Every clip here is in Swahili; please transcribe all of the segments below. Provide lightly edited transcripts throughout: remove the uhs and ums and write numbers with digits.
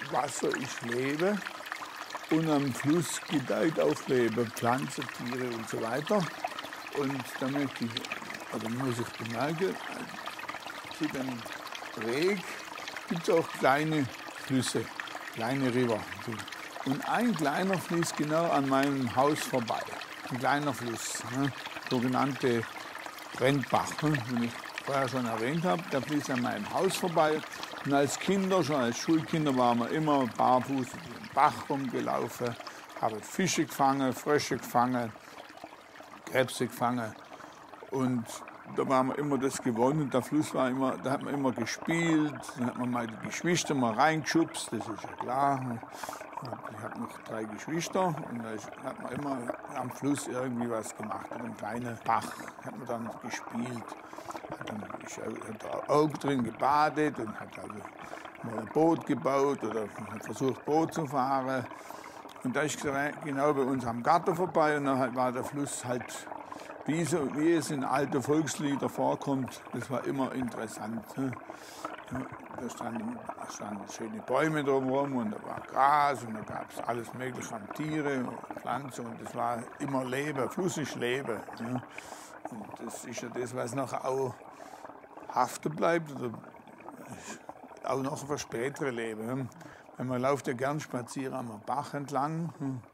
Wasser ist Leben und am Fluss gedeiht auch Leben, Pflanzen, Tiere und so weiter. Und da möchte ich, oder muss ich bemerken, zu dem Reg gibt es auch kleine Flüsse, kleine River. Und ein kleiner fließt genau an meinem Haus vorbei. Ein kleiner Fluss, ne? Sogenannte Brennbach, ne? Den ich vorher schon erwähnt habe. Der fließt an meinem Haus vorbei. Und als Kinder, schon als Schulkinder, waren wir immer barfuß im Bach rumgelaufen, haben Fische gefangen, Frösche gefangen, Krebse gefangen. Und da waren wir immer das gewohnt. Der Fluss war immer, da hat man immer gespielt, dann hat man mal die Geschwister mal reingeschubst, das ist ja klar. Ich habe noch 3 Geschwister und da hat man immer am Fluss irgendwie was gemacht. In einem kleinen Bach hat man dann gespielt. Hat da auch drin gebadet und hat also mal ein Boot gebaut oder hat versucht, Boot zu fahren. Und da ist genau bei uns am Garten vorbei und dann war der Fluss halt, wie es in alten Volksliedern vorkommt, das war immer interessant. Da standen schöne Bäume drumherum und da war Gras und da gab es alles Mögliche an Tiere und Pflanzen und das war immer Leben, Fluss ist Leben. Und das ist ja das, was nachher auch haften bleibt oder auch noch für spätere Leben. Man läuft ja gern spazieren am Bach entlang.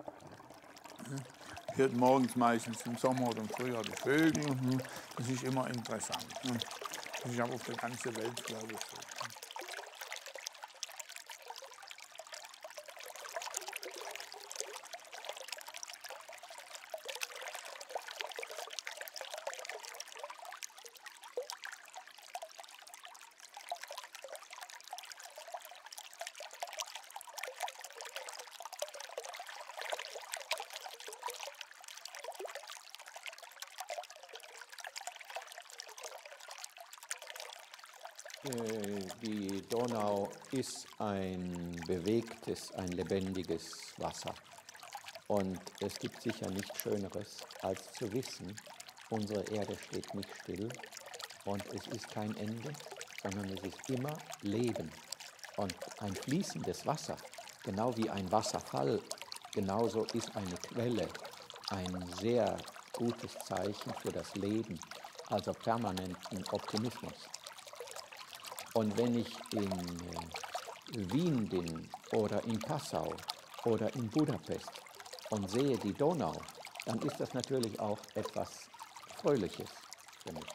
Hört morgens meistens im Sommer oder im Frühjahr die Vögel. Das ist immer interessant. Das ist auch auf der ganzen Welt, glaube ich, so. Die Donau ist ein bewegtes, ein lebendiges Wasser. Und es gibt sicher nichts Schöneres, als zu wissen, unsere Erde steht nicht still und es ist kein Ende, sondern es ist immer Leben. Und ein fließendes Wasser, genau wie ein Wasserfall, genauso ist eine Quelle ein sehr gutes Zeichen für das Leben, also permanenten Optimismus. Und wenn ich in Wien bin oder in Passau oder in Budapest und sehe die Donau, dann ist das natürlich auch etwas Fröhliches für mich.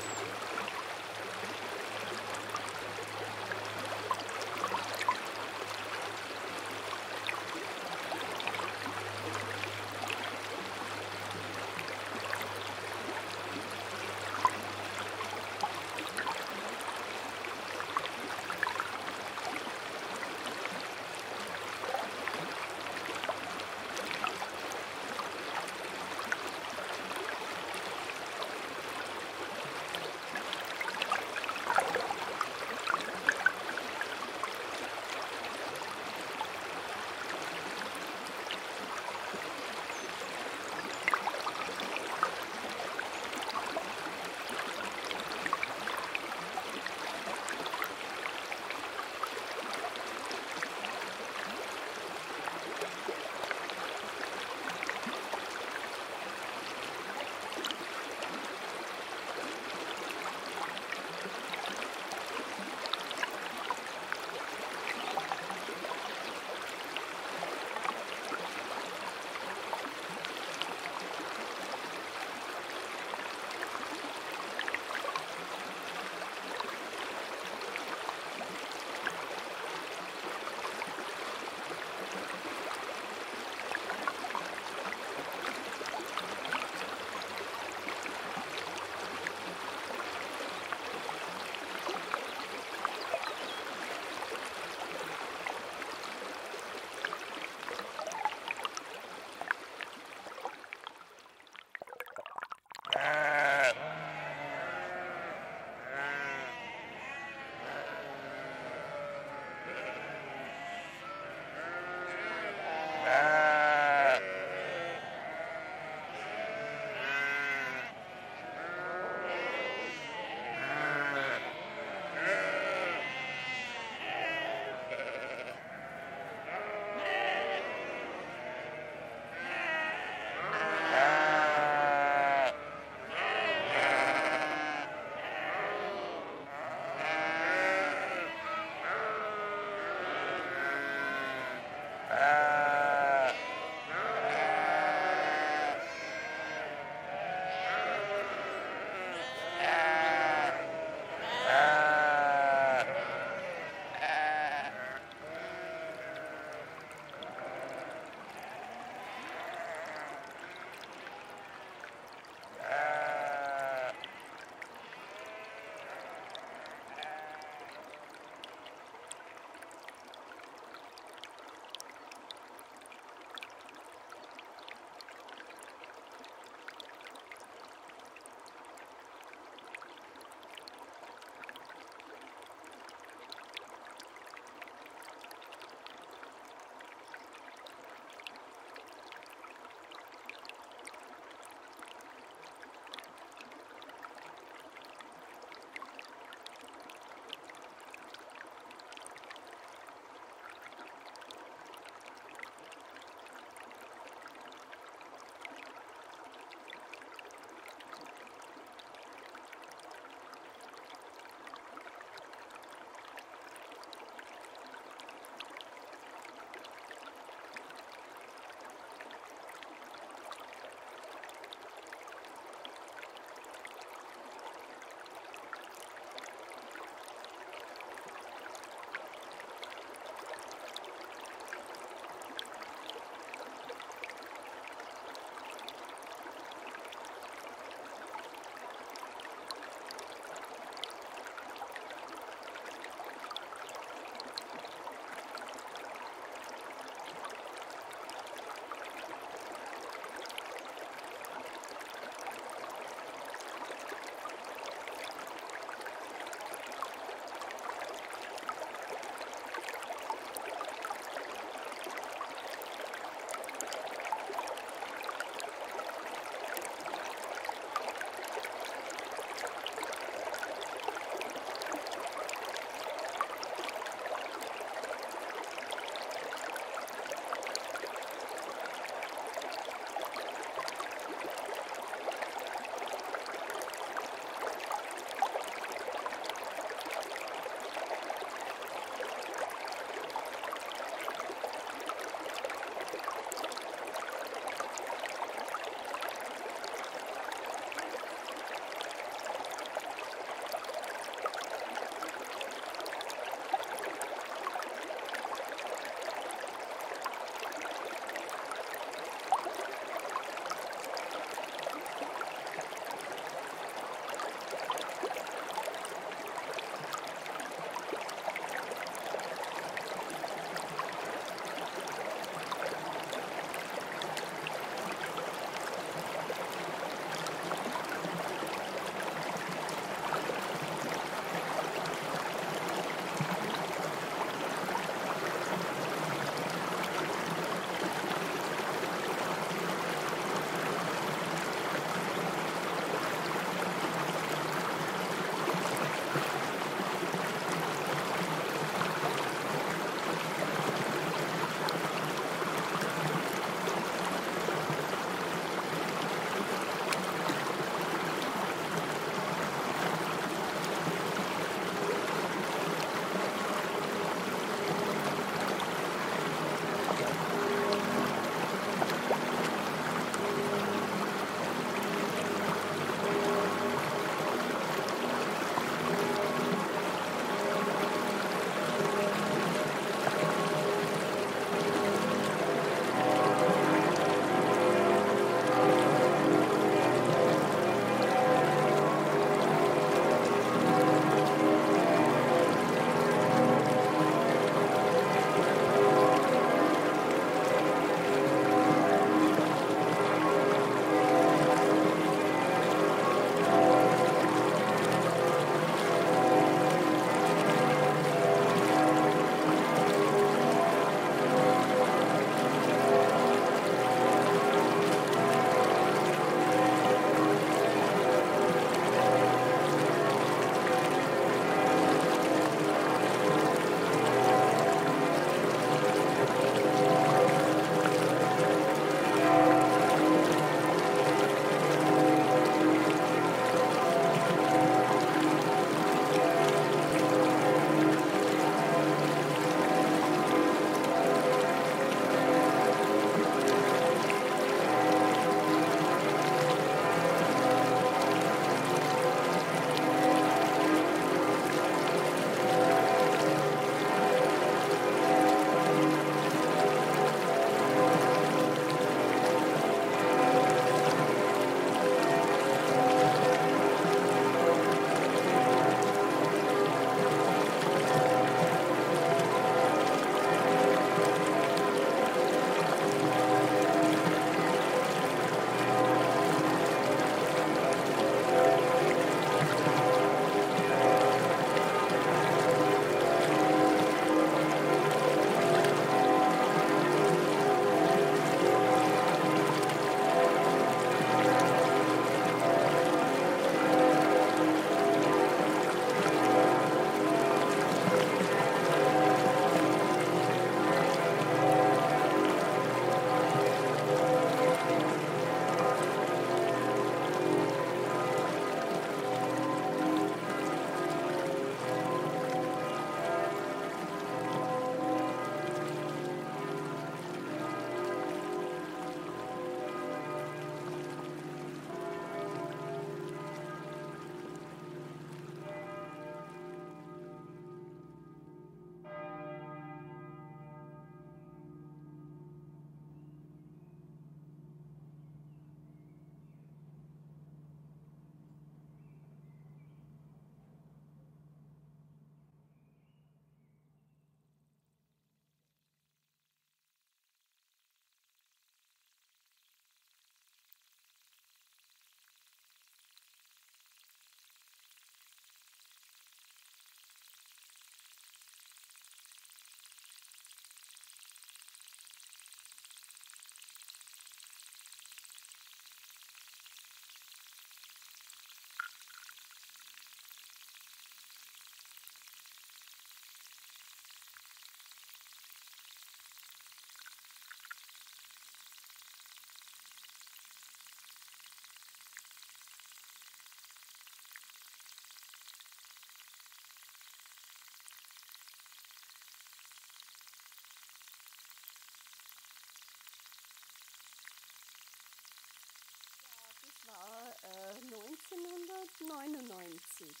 1899.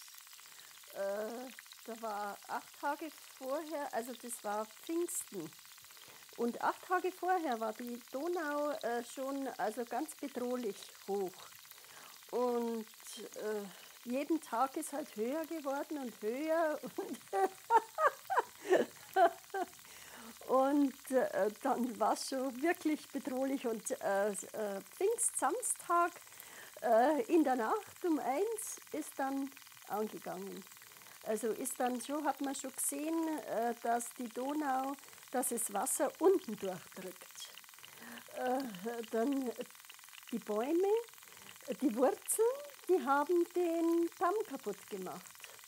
Da war 8 Tage vorher, also das war Pfingsten. Und 8 Tage vorher war die Donau schon also ganz bedrohlich hoch. Und jeden Tag ist halt höher geworden und höher. Und dann war es schon wirklich bedrohlich. Und Pfingstsamstag in der Nacht um 1 ist dann angegangen. Also ist dann schon, hat man schon gesehen, dass die Donau, dass das Wasser unten durchdrückt. Dann die Bäume, die Wurzeln, die haben den Damm kaputt gemacht.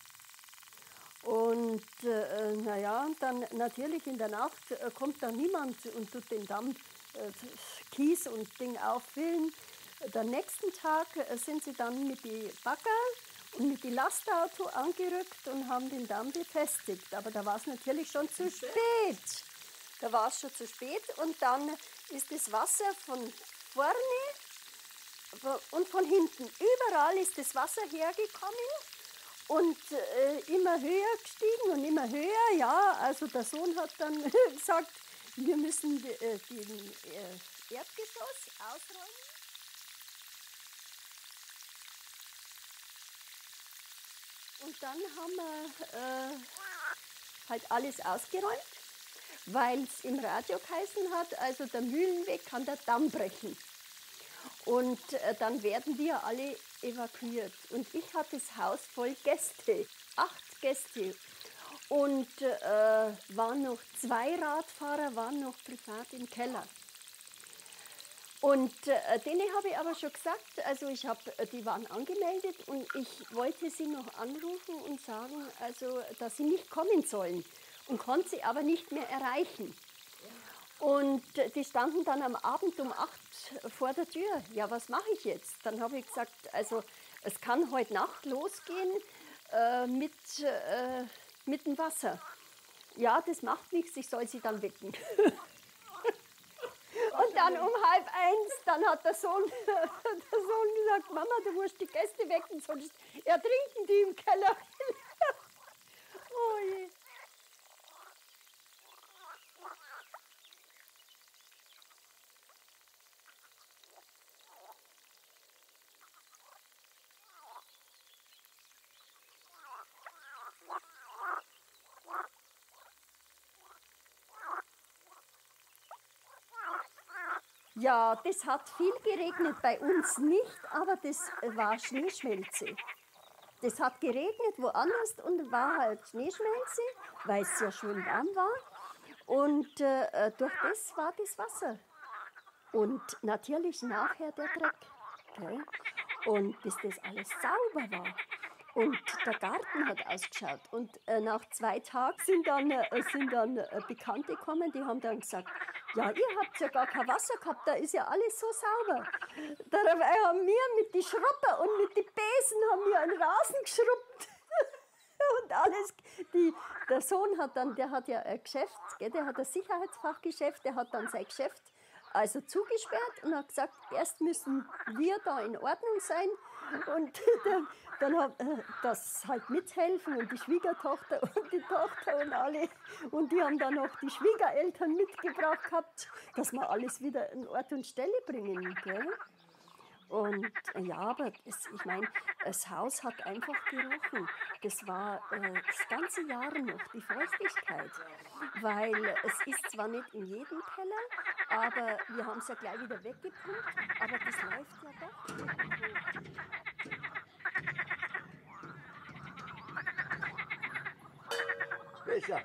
Und naja, dann natürlich in der Nacht kommt da niemand und tut den Damm Kies und Ding auffüllen. Am nächsten Tag sind sie dann mit die Bagger und mit die Lastauto angerückt und haben den Damm befestigt. Aber da war es natürlich schon zu spät. Da war es schon zu spät und dann ist das Wasser von vorne und von hinten. Überall ist das Wasser hergekommen und immer höher gestiegen und immer höher. Ja, also der Sohn hat dann gesagt, wir müssen den Erdgeschoss ausräumen. Und dann haben wir halt alles ausgeräumt, weil es im Radio geheißen hat, also der Mühlenweg kann der Damm brechen. Und dann werden wir alle evakuiert. Und ich hatte das Haus voll Gäste, 8 Gäste. Und waren noch 2 Radfahrer, waren noch privat im Keller. Und denen habe ich aber schon gesagt, also die waren angemeldet und ich wollte sie noch anrufen und sagen, also, dass sie nicht kommen sollen und konnte sie aber nicht mehr erreichen. Und die standen dann am Abend um 8 vor der Tür. Ja, was mache ich jetzt? Dann habe ich gesagt, also es kann heute Nacht losgehen mit dem Wasser. Ja, das macht nichts, ich soll sie dann wecken. Und dann um 12:30, dann hat der Sohn gesagt, Mama, du musst die Gäste wecken, sonst ertrinken die im Keller. Oh je. Ja, das hat viel geregnet, bei uns nicht, aber das war Schneeschmelze. Das hat geregnet woanders und war halt Schneeschmelze, weil es ja schön warm war. Und durch das war das Wasser. Und natürlich nachher der Dreck. Gell? Und bis das alles sauber war. Und der Garten hat ausgeschaut. Und nach 2 Tagen sind dann Bekannte gekommen, die haben dann gesagt, ja, ihr habt ja gar kein Wasser gehabt, da ist ja alles so sauber. Dabei haben wir mit die Schrubber und mit die Besen haben wir einen Rasen geschrubbt. Und alles. Der Sohn hat dann, der hat ja ein Geschäft, der hat ein Sicherheitsfachgeschäft, der hat dann sein Geschäft also zugesperrt und hat gesagt, erst müssen wir da in Ordnung sein und dann das halt mithelfen und die Schwiegertochter und die Tochter und alle. Und die haben dann noch die Schwiegereltern mitgebracht gehabt, dass wir alles wieder in Ort und Stelle bringen. Gell? Und ja, aber ich meine, das Haus hat einfach gerochen. Das war das ganze Jahr noch, die Feuchtigkeit. Weil es ist zwar nicht in jedem Keller, aber wir haben es ja gleich wieder weggepumpt, aber das läuft ja doch. Besser.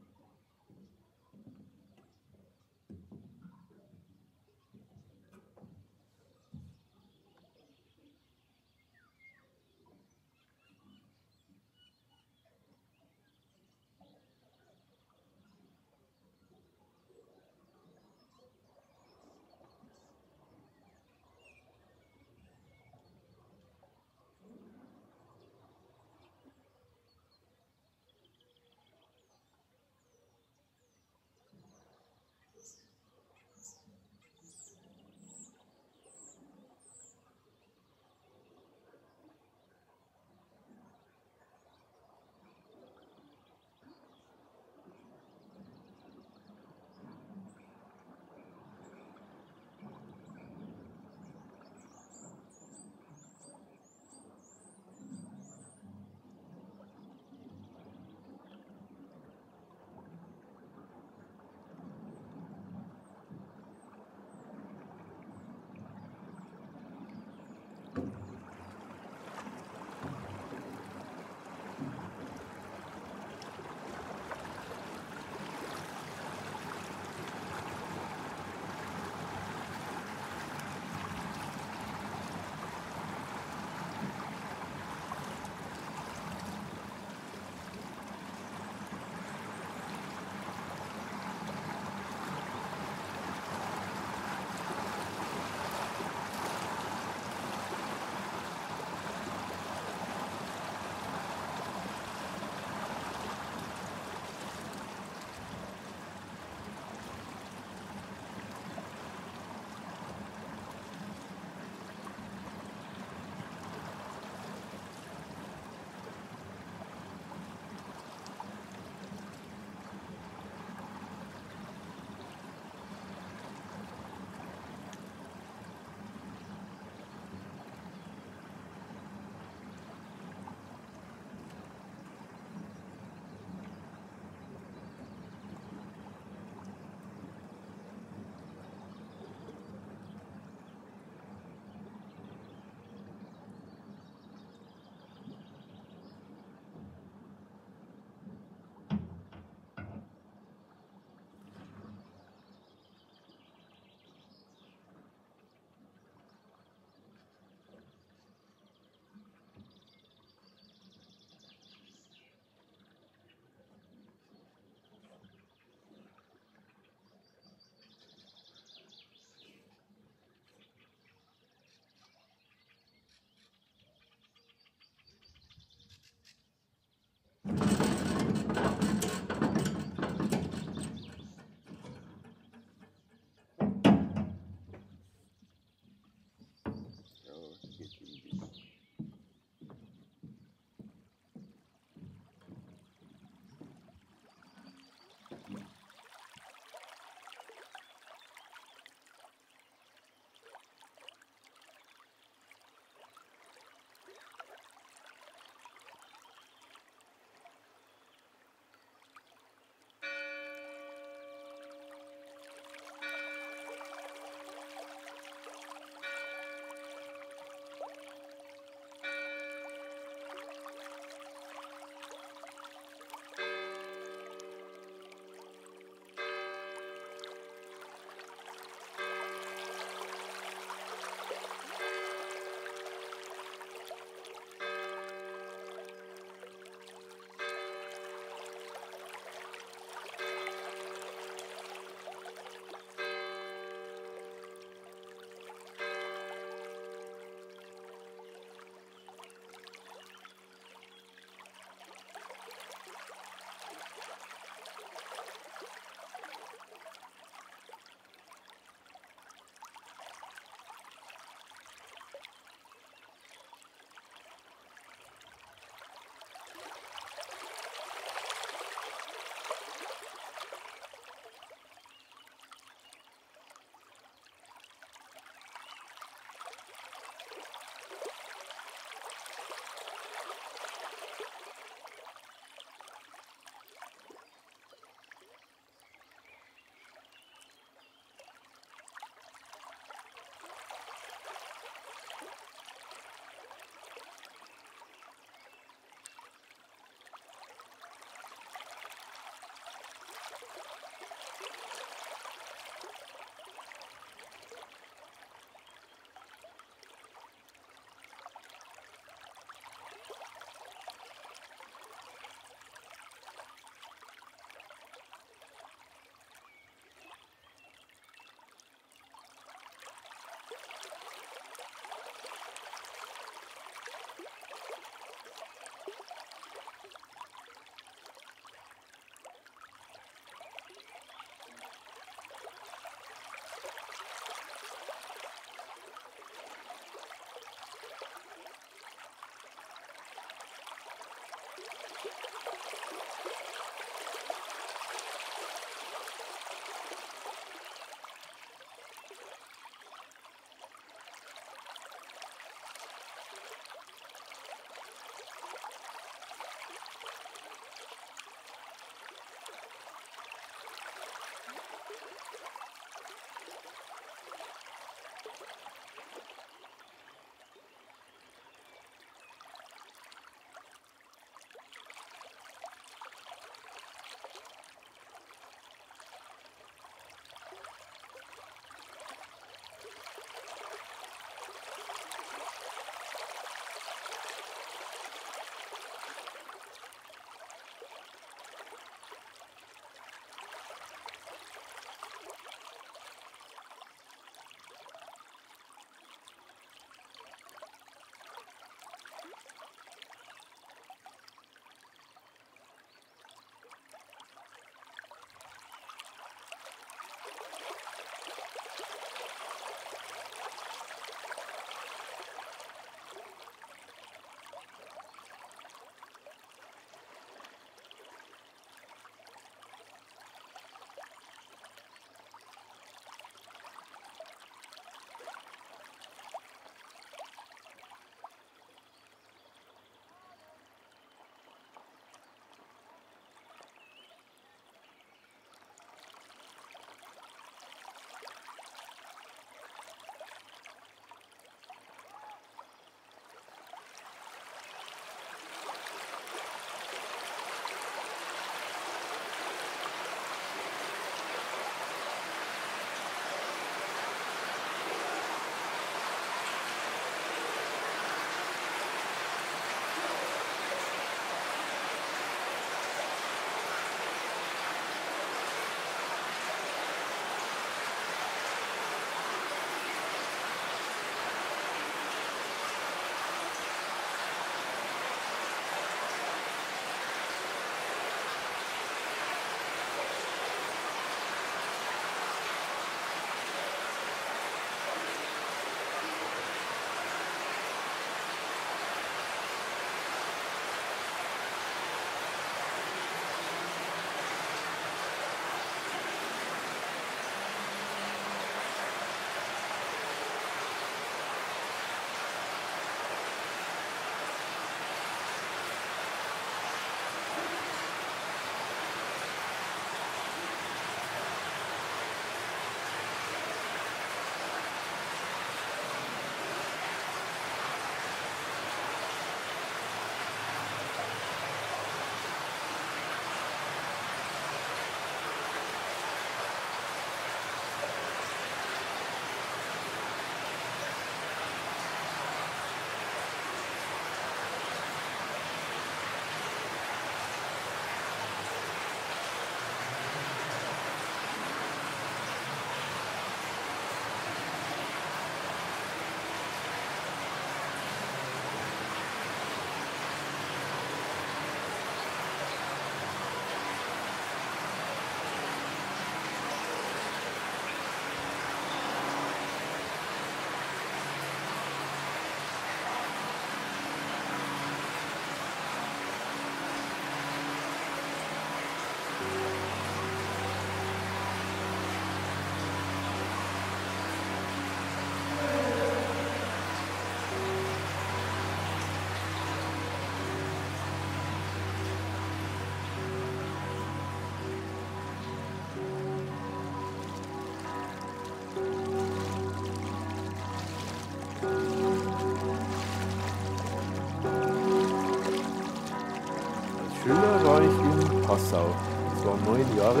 Schüler war ich in Passau. Das war 9 Jahre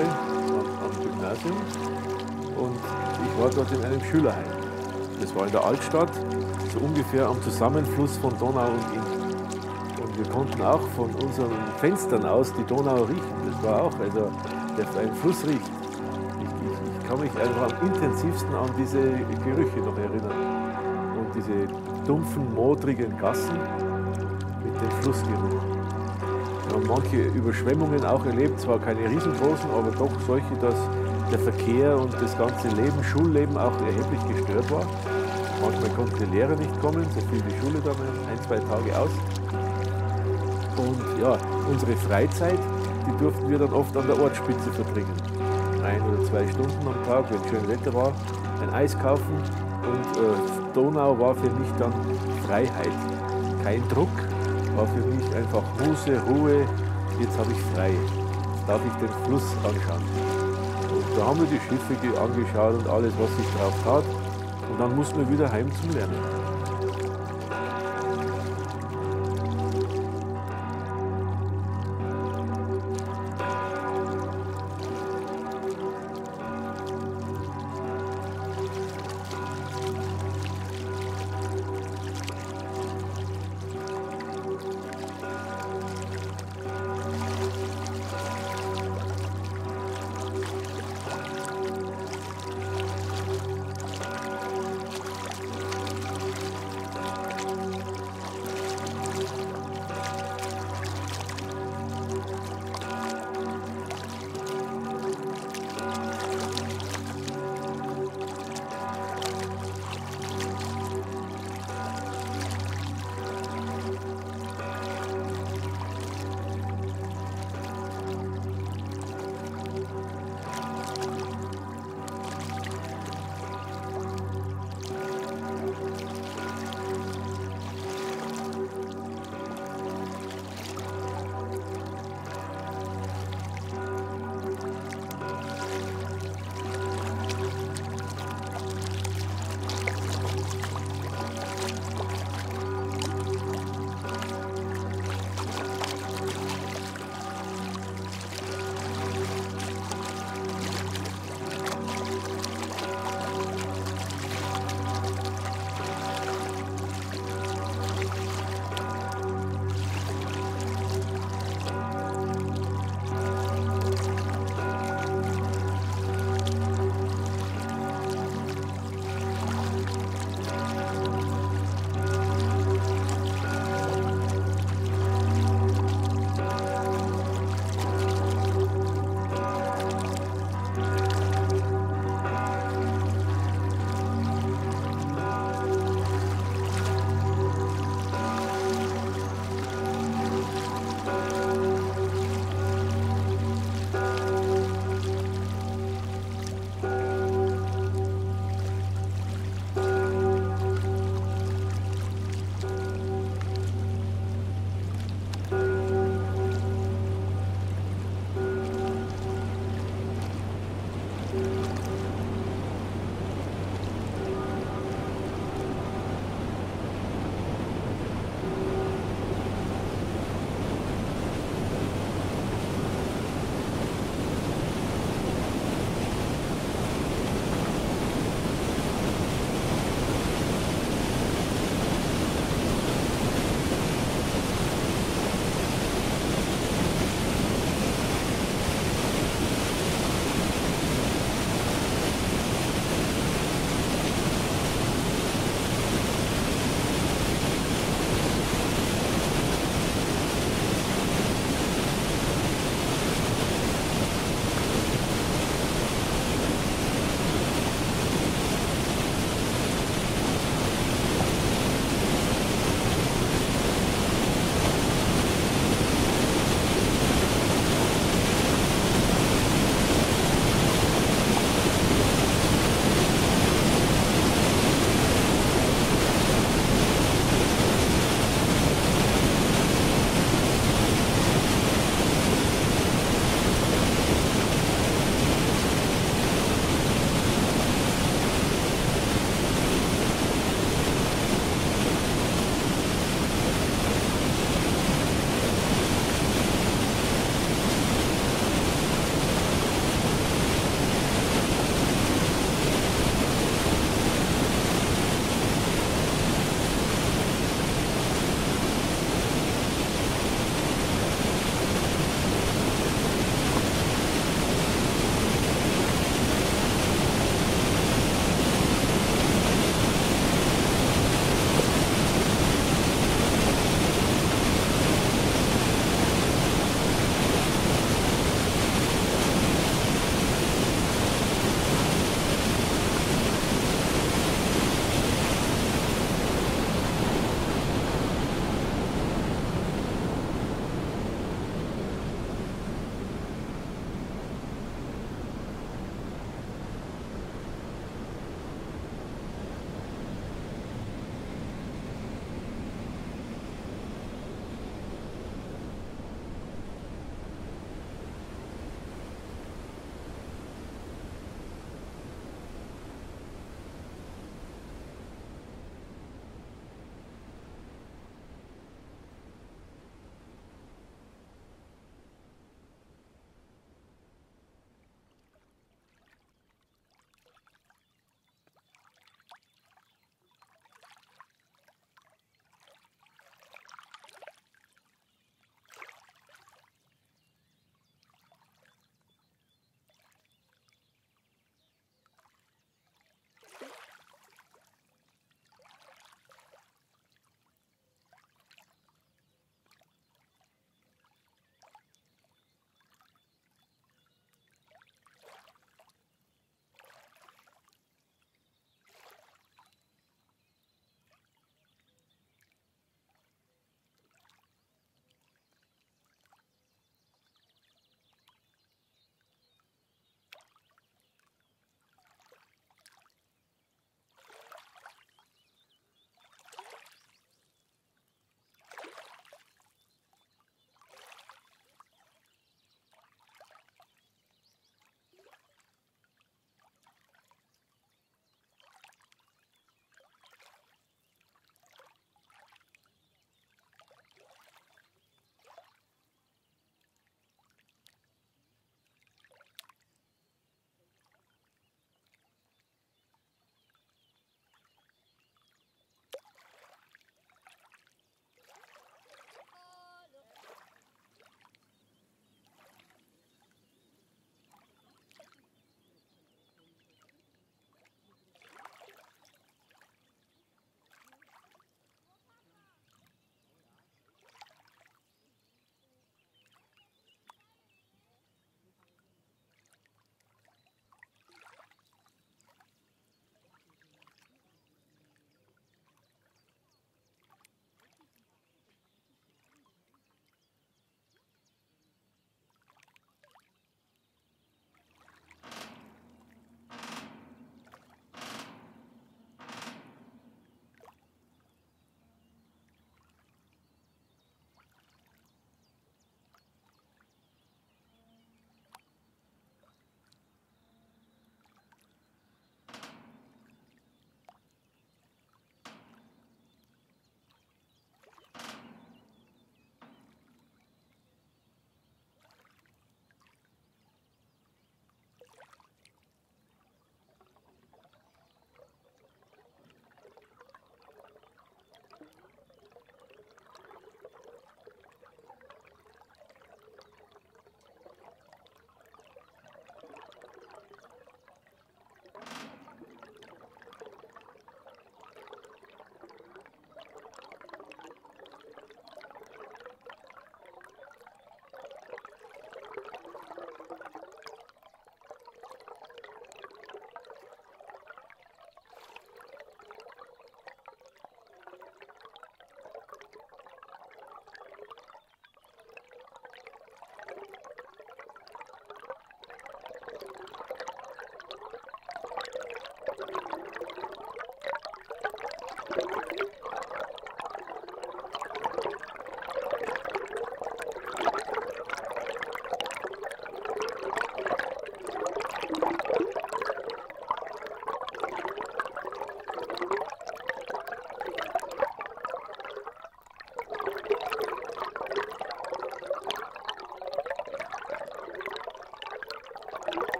am Gymnasium und ich war dort in einem Schülerheim. Das war in der Altstadt, so ungefähr am Zusammenfluss von Donau und Inn. Und wir konnten auch von unseren Fenstern aus die Donau riechen. Das war auch, also ein Fluss riecht. Ich kann mich einfach am intensivsten an diese Gerüche noch erinnern. Und diese dumpfen, modrigen Gassen mit dem Flussgeruch. Wir haben manche Überschwemmungen auch erlebt, zwar keine riesengroßen, aber doch solche, dass der Verkehr und das ganze Leben, Schulleben auch erheblich gestört war. Manchmal konnten die Lehrer nicht kommen, so fiel die Schule dann 1, 2 Tage aus. Und ja, unsere Freizeit, die durften wir dann oft an der Ortsspitze verbringen. 1 oder 2 Stunden am Tag, wenn schön Wetter war, ein Eis kaufen und Donau war für mich dann Freiheit. Kein Druck, war für mich einfach Muße, Ruhe, jetzt habe ich frei. Jetzt darf ich den Fluss anschauen. Und da haben wir die Schiffe angeschaut und alles, was sich drauf tat. Und dann mussten wir wieder heim zum Lernen.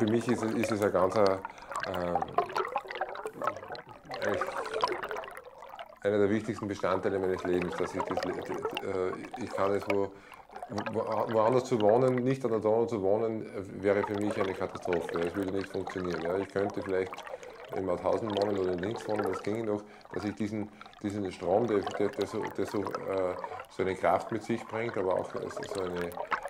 für mich ist es ein ganz einer der wichtigsten Bestandteile meines Lebens, dass ich kann es woanders zu wohnen, nicht an der Donau zu wohnen, wäre für mich eine Katastrophe. Es würde nicht funktionieren. Ja. Ich könnte vielleicht in Mauthausen wohnen oder in Linz wohnen, das ginge noch, dass ich diesen Strom, der so eine Kraft mit sich bringt, aber auch so eine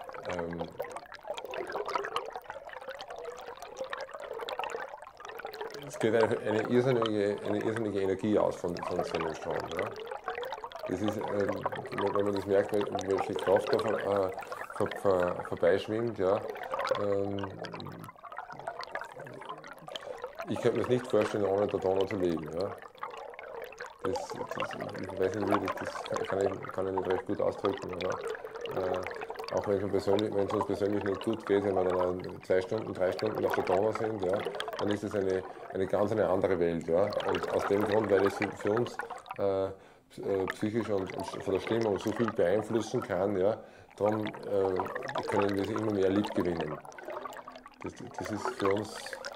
es geht eine irrsinnige Energie aus von so einem Strom. Ja. Das ist, wenn man das merkt, welche Kraft da vorbeischwimmt, ja, ich könnte mir das nicht vorstellen, ohne der Donau zu leben. Ja. Ich weiß nicht, das kann ich nicht recht gut ausdrücken. Aber, auch wenn es uns persönlich nicht gut geht, wenn wir dann 2 Stunden, 3 Stunden auf der Donau sind, ja, dann ist es eine ganz andere Welt. Ja. Und aus dem Grund, weil es für uns psychisch und von der Stimmung so viel beeinflussen kann, ja, darum können wir sie immer mehr lieb gewinnen. Das ist für uns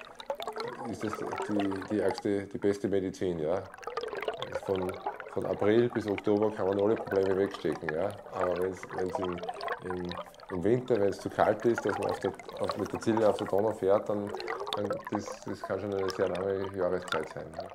die beste Medizin. Ja. Von April bis Oktober kann man alle Probleme wegstecken. Ja. Aber wenn es im Winter, wenn es zu kalt ist, dass man mit der Zille auf der Donau fährt, dann das kann schon eine sehr lange Jahreszeit sein. Ja.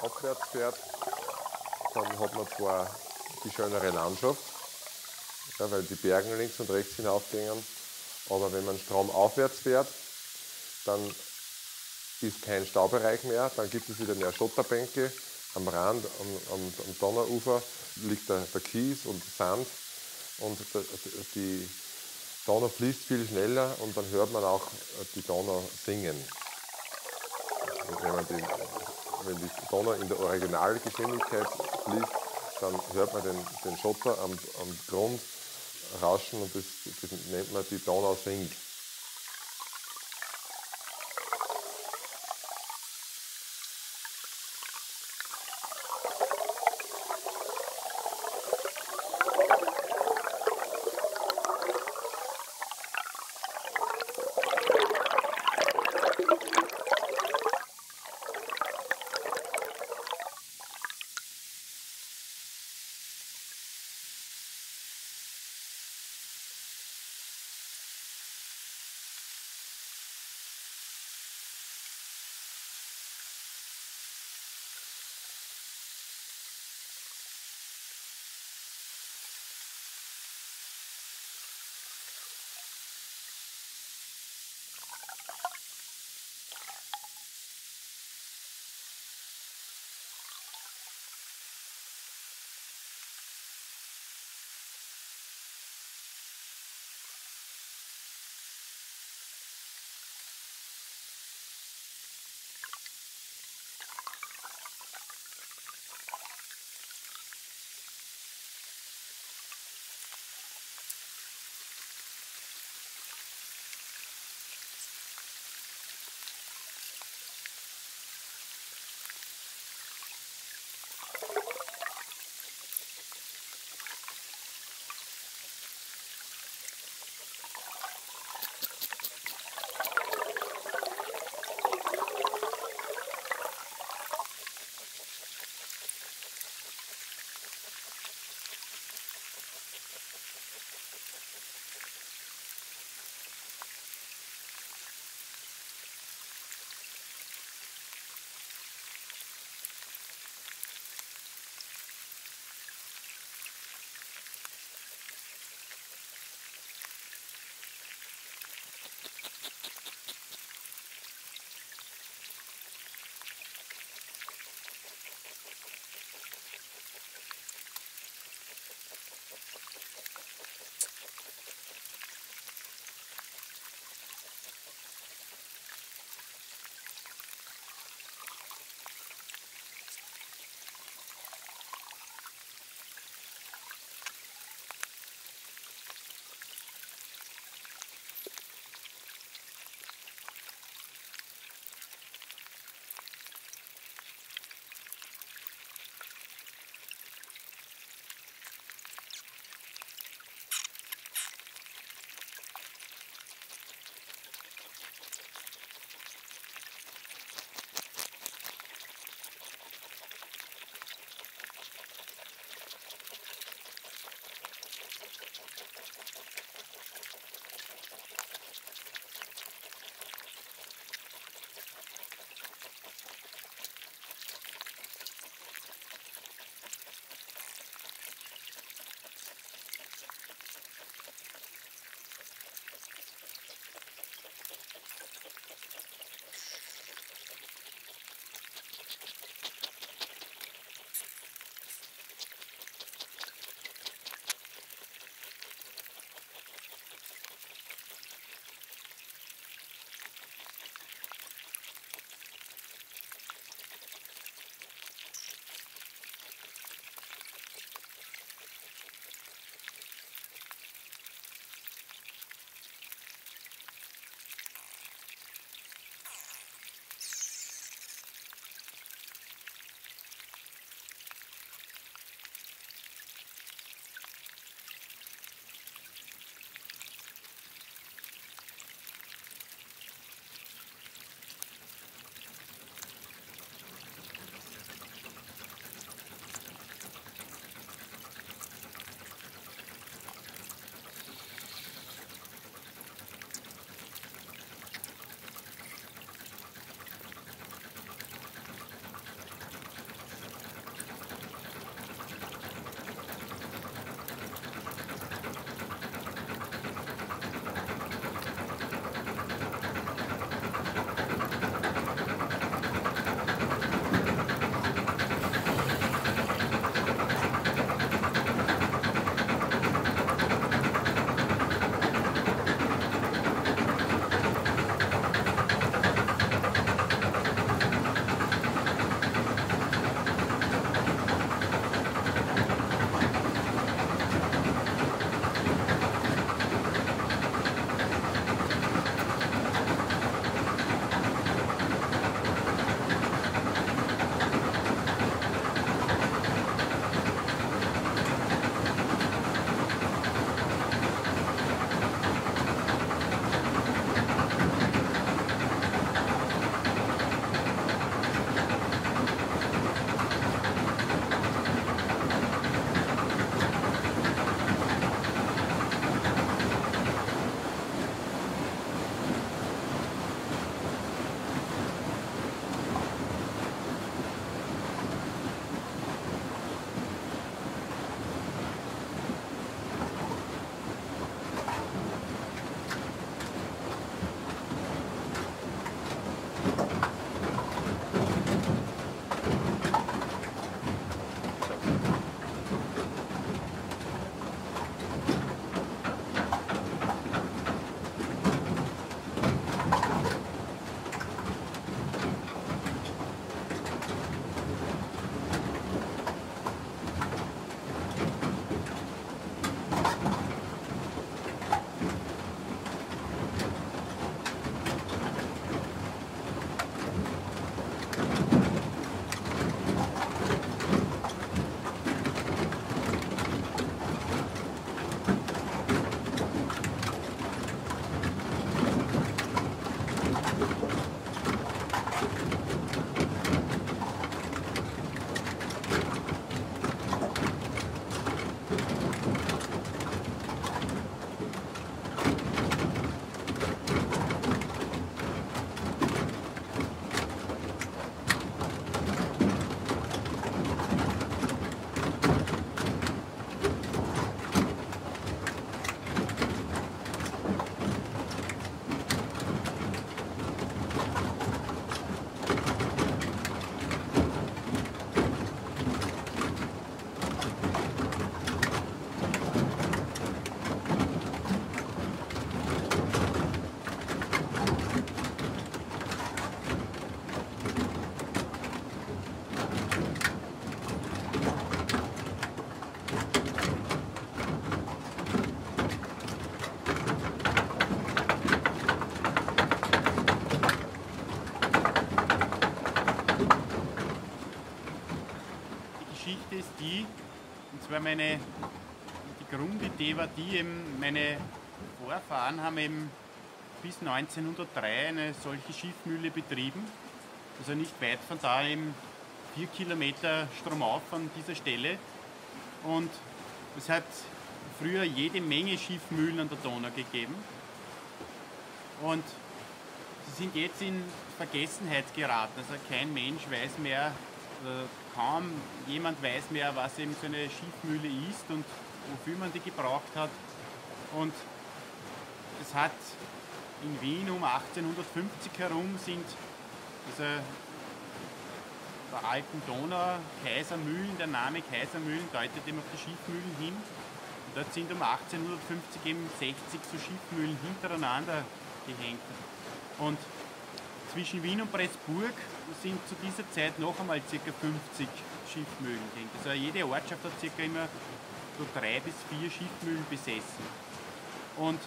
abwärts fährt, dann hat man zwar die schönere Landschaft, ja, weil die Berge links und rechts hinaufgehen, aber wenn man stromaufwärts fährt, dann ist kein Staubereich mehr, dann gibt es wieder mehr Schotterbänke. Am Rand, am Donauufer liegt der Kies und Sand und die Donau fließt viel schneller und dann hört man auch die Donau singen. Wenn die Donau in der Originalgeschwindigkeit fließt, dann hört man den Schotter am Grund rauschen und das nennt man die Donau singt. Geschichte ist die, und zwar die Grundidee war die, eben meine Vorfahren haben eben bis 1903 eine solche Schiffmühle betrieben. Also nicht weit von da, eben 4 Kilometer stromauf von dieser Stelle. Und es hat früher jede Menge Schiffmühlen an der Donau gegeben. Und sie sind jetzt in Vergessenheit geraten. Also kein Mensch weiß mehr, kaum jemand weiß mehr, was eben so eine Schiffmühle ist und wofür man die gebraucht hat. Und es hat in Wien um 1850 herum sind der alten Donau Kaisermühlen, der Name Kaisermühlen deutet eben auf die Schiffmühlen hin. Und dort sind um 1850 eben 60 so Schiffmühlen hintereinander gehängt. Und zwischen Wien und Pressburg sind zu dieser Zeit noch einmal ca. 50 Schiffmühlen gehängt. Also jede Ortschaft hat ca. immer so 3 bis 4 Schiffmühlen besessen. Und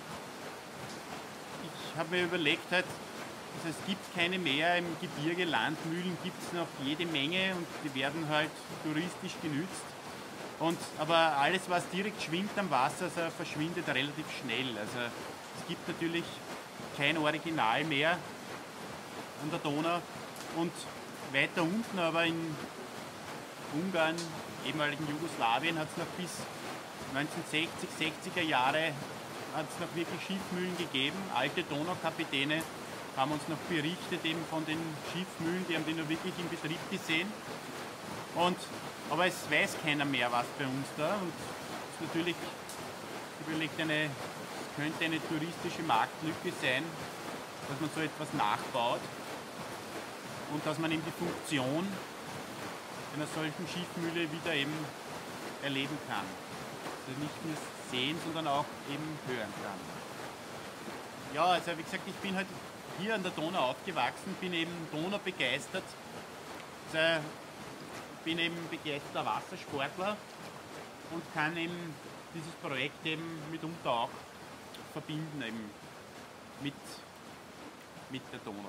ich habe mir überlegt, halt, also es gibt keine mehr im Gebirge, Landmühlen gibt es noch jede Menge und die werden halt touristisch genützt. Aber alles, was direkt schwimmt am Wasser, also verschwindet relativ schnell. Also es gibt natürlich kein Original mehr an der Donau. Und weiter unten, aber in Ungarn, ehemaligen Jugoslawien, hat es noch bis 1960, 60er Jahre hat es noch wirklich Schiffmühlen gegeben. Alte Donaukapitäne haben uns noch berichtet eben von den Schiffmühlen, die haben die noch wirklich in Betrieb gesehen. Aber es weiß keiner mehr, was bei uns da. Und es ist natürlich überlegt, könnte eine touristische Marktlücke sein, dass man so etwas nachbaut und dass man eben die Funktion einer solchen Schiffmühle wieder eben erleben kann. Also nicht nur sehen, sondern auch eben hören kann. Ja, also wie gesagt, ich bin halt hier an der Donau aufgewachsen, bin eben Donau begeistert. Also, bin eben begeisterter Wassersportler und kann eben dieses Projekt eben mitunter auch verbinden eben mit der Donau.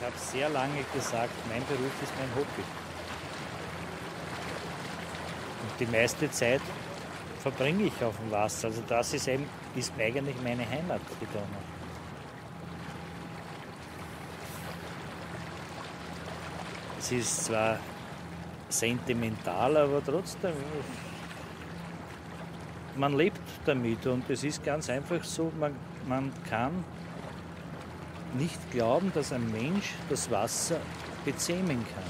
Ich habe sehr lange gesagt, mein Beruf ist mein Hobby. Und die meiste Zeit verbringe ich auf dem Wasser. Also das ist eigentlich meine Heimat, die Donau. Es ist zwar sentimental, aber trotzdem, man lebt damit und es ist ganz einfach so, man kann nicht glauben, dass ein Mensch das Wasser bezähmen kann.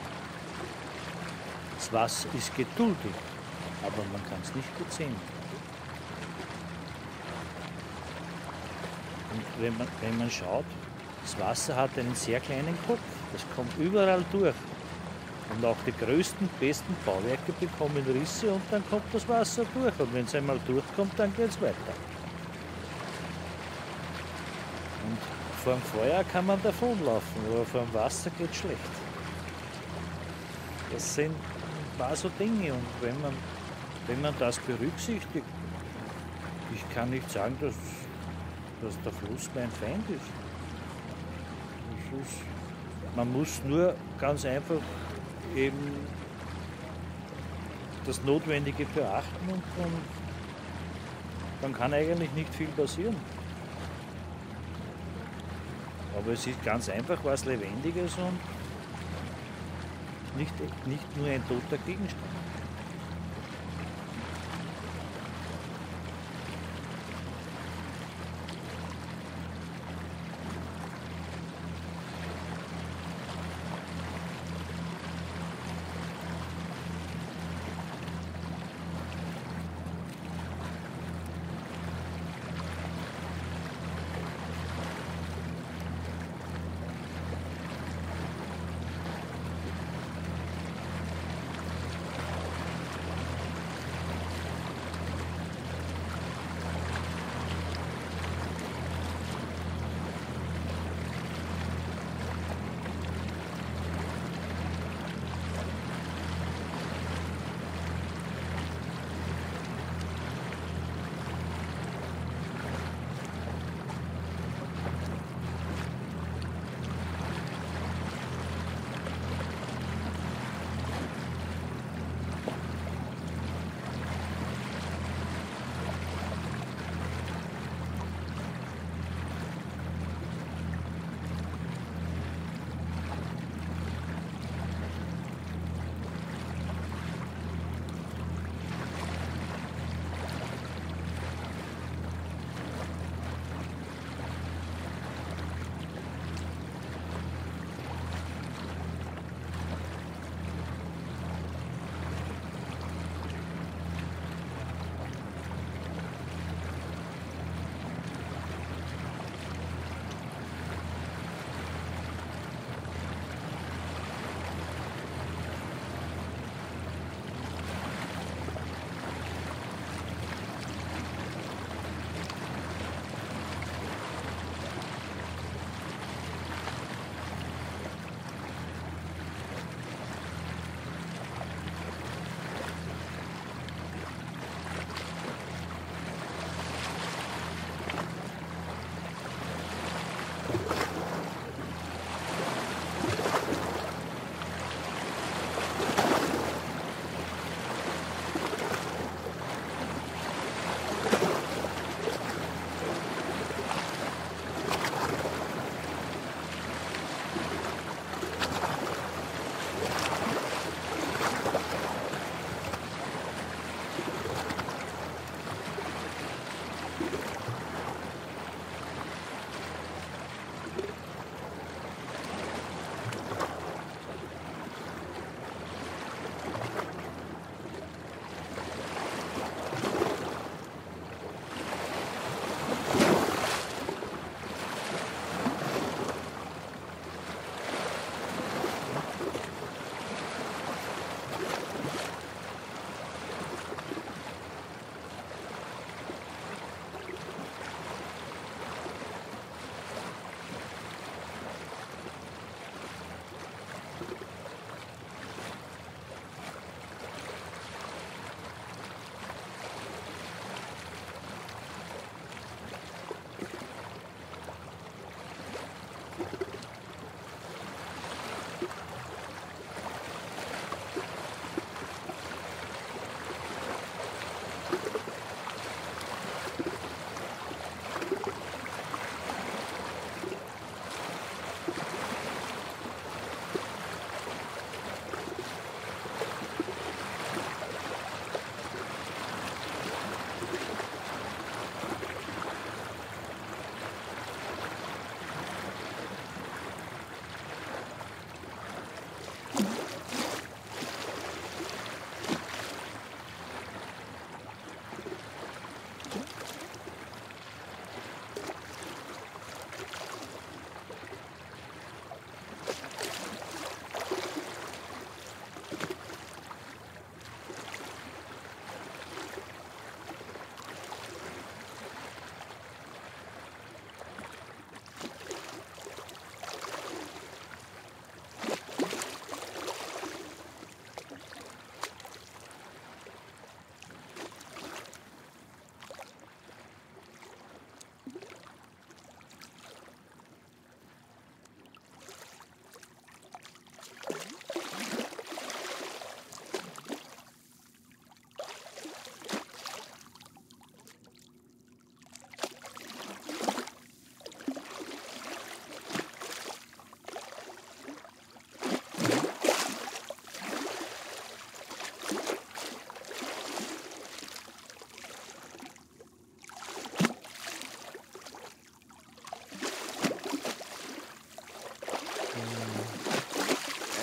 Das Wasser ist geduldig, aber man kann es nicht bezähmen. Und wenn man schaut, das Wasser hat einen sehr kleinen Kopf, das kommt überall durch. Und auch die größten, besten Bauwerke bekommen Risse und dann kommt das Wasser durch. Und wenn es einmal durchkommt, dann geht es weiter. Und vor dem Feuer kann man davonlaufen, aber vor dem Wasser geht es schlecht. Das sind ein paar so Dinge. Und wenn man das berücksichtigt, ich kann nicht sagen, dass der Fluss mein Feind ist. Man muss nur ganz einfach eben das Notwendige beachten und dann kann eigentlich nicht viel passieren. Aber es ist ganz einfach was Lebendiges und nicht nur ein toter Gegenstand.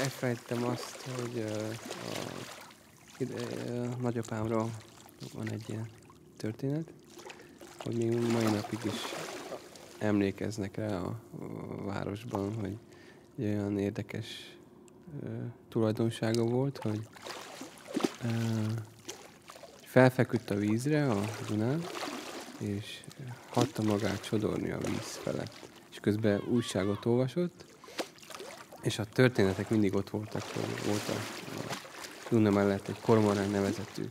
elfelejtettem azt, hogy a nagyapámról van egy ilyen történet, hogy még mai napig is emlékeznek rá a városban, hogy egy olyan érdekes tulajdonsága volt, hogy felfeküdt a vízre, a Dunán, és hagyta magát sodorni a víz felett. És közben újságot olvasott, és a történetek mindig ott voltak, hogy volt a Duna mellett egy Kormorán nevezetű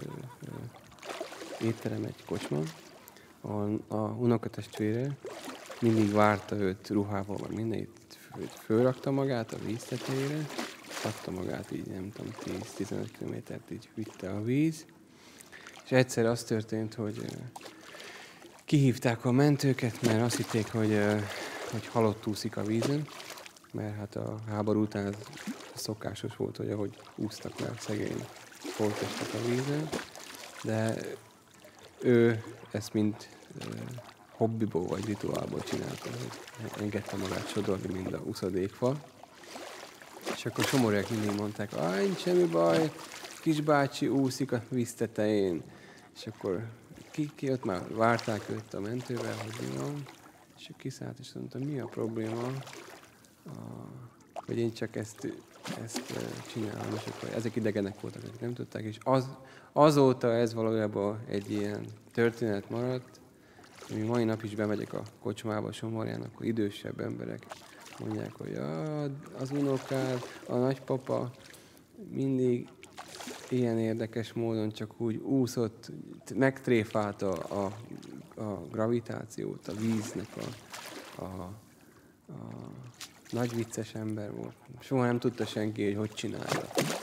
étterem, egy kocsma, ahol a unokatestvére mindig várta őt ruhával, vagy mindenit, fölrakta magát a víz tetejére, adta magát így, nem tudom, 10-15 kilométert így vitte a víz, és egyszer az történt, hogy kihívták a mentőket, mert azt hitték, hogy halott úszik a vízen, mert hát a háború után ez szokásos volt, hogy ahogy úsztak már szegény holttestek a vízen, de ő ezt mind hobbiból vagy rituálból csinálta, hogy engedte magát sodorni, mint a uszadékfa. És akkor somorúak mindig mondták, nincs semmi baj, kisbácsi úszik a víz tetején. És akkor ki ott már várták őt a mentővel, hogy mi van, és kiszállt, és mondta, mi a probléma, hogy én csak ezt csinálom, és akkor ezek idegenek voltak, akik nem tudták, és azóta ez valójában egy ilyen történet maradt, hogy mai nap is bemegyek a kocsmába Somorján, akkor idősebb emberek mondják, hogy az unokád, a nagypapa mindig ilyen érdekes módon csak úgy úszott, megtréfálta a gravitációt, a víznek a nagy vicces ember volt. Soha nem tudta senki, hogy csinálja.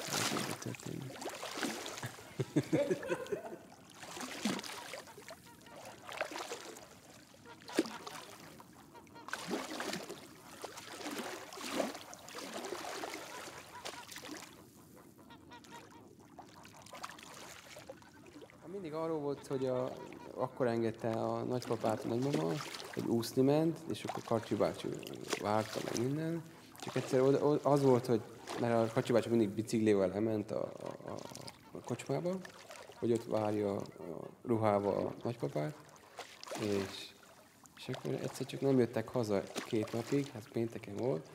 Mindig arról volt, hogy akkor engedte a nagypapát a nagymama, hogy úszni ment, és akkor Karcsi bácsi várta meg minden. Csak egyszer az volt, hogy mert a Karcsi bácsi mindig biciklével elment a kocsmába, hogy ott várja a ruhával a nagypapát, és akkor egyszer csak nem jöttek haza 2 napig, hát pénteken volt.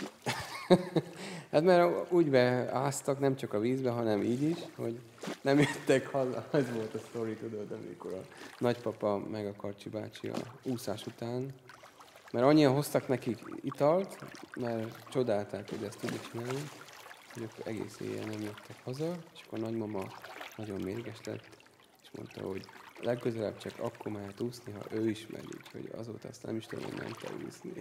Hát mert úgy beáztak, nem csak a vízbe, hanem így is, hogy nem jöttek haza. Ez volt a sztori, tudod, amikor a nagypapa meg a Karcsi bácsi a úszás után, mert annyian hoztak nekik italt, mert csodálták, hogy ezt tudja csinálni, hogy akkor egész éjjel nem jöttek haza, és akkor a nagymama nagyon mérges lett, és mondta, hogy legközelebb csak akkor mehet úszni, ha ő ismeri, úgyhogy azóta azt nem is tudom, hogy ment el úszni.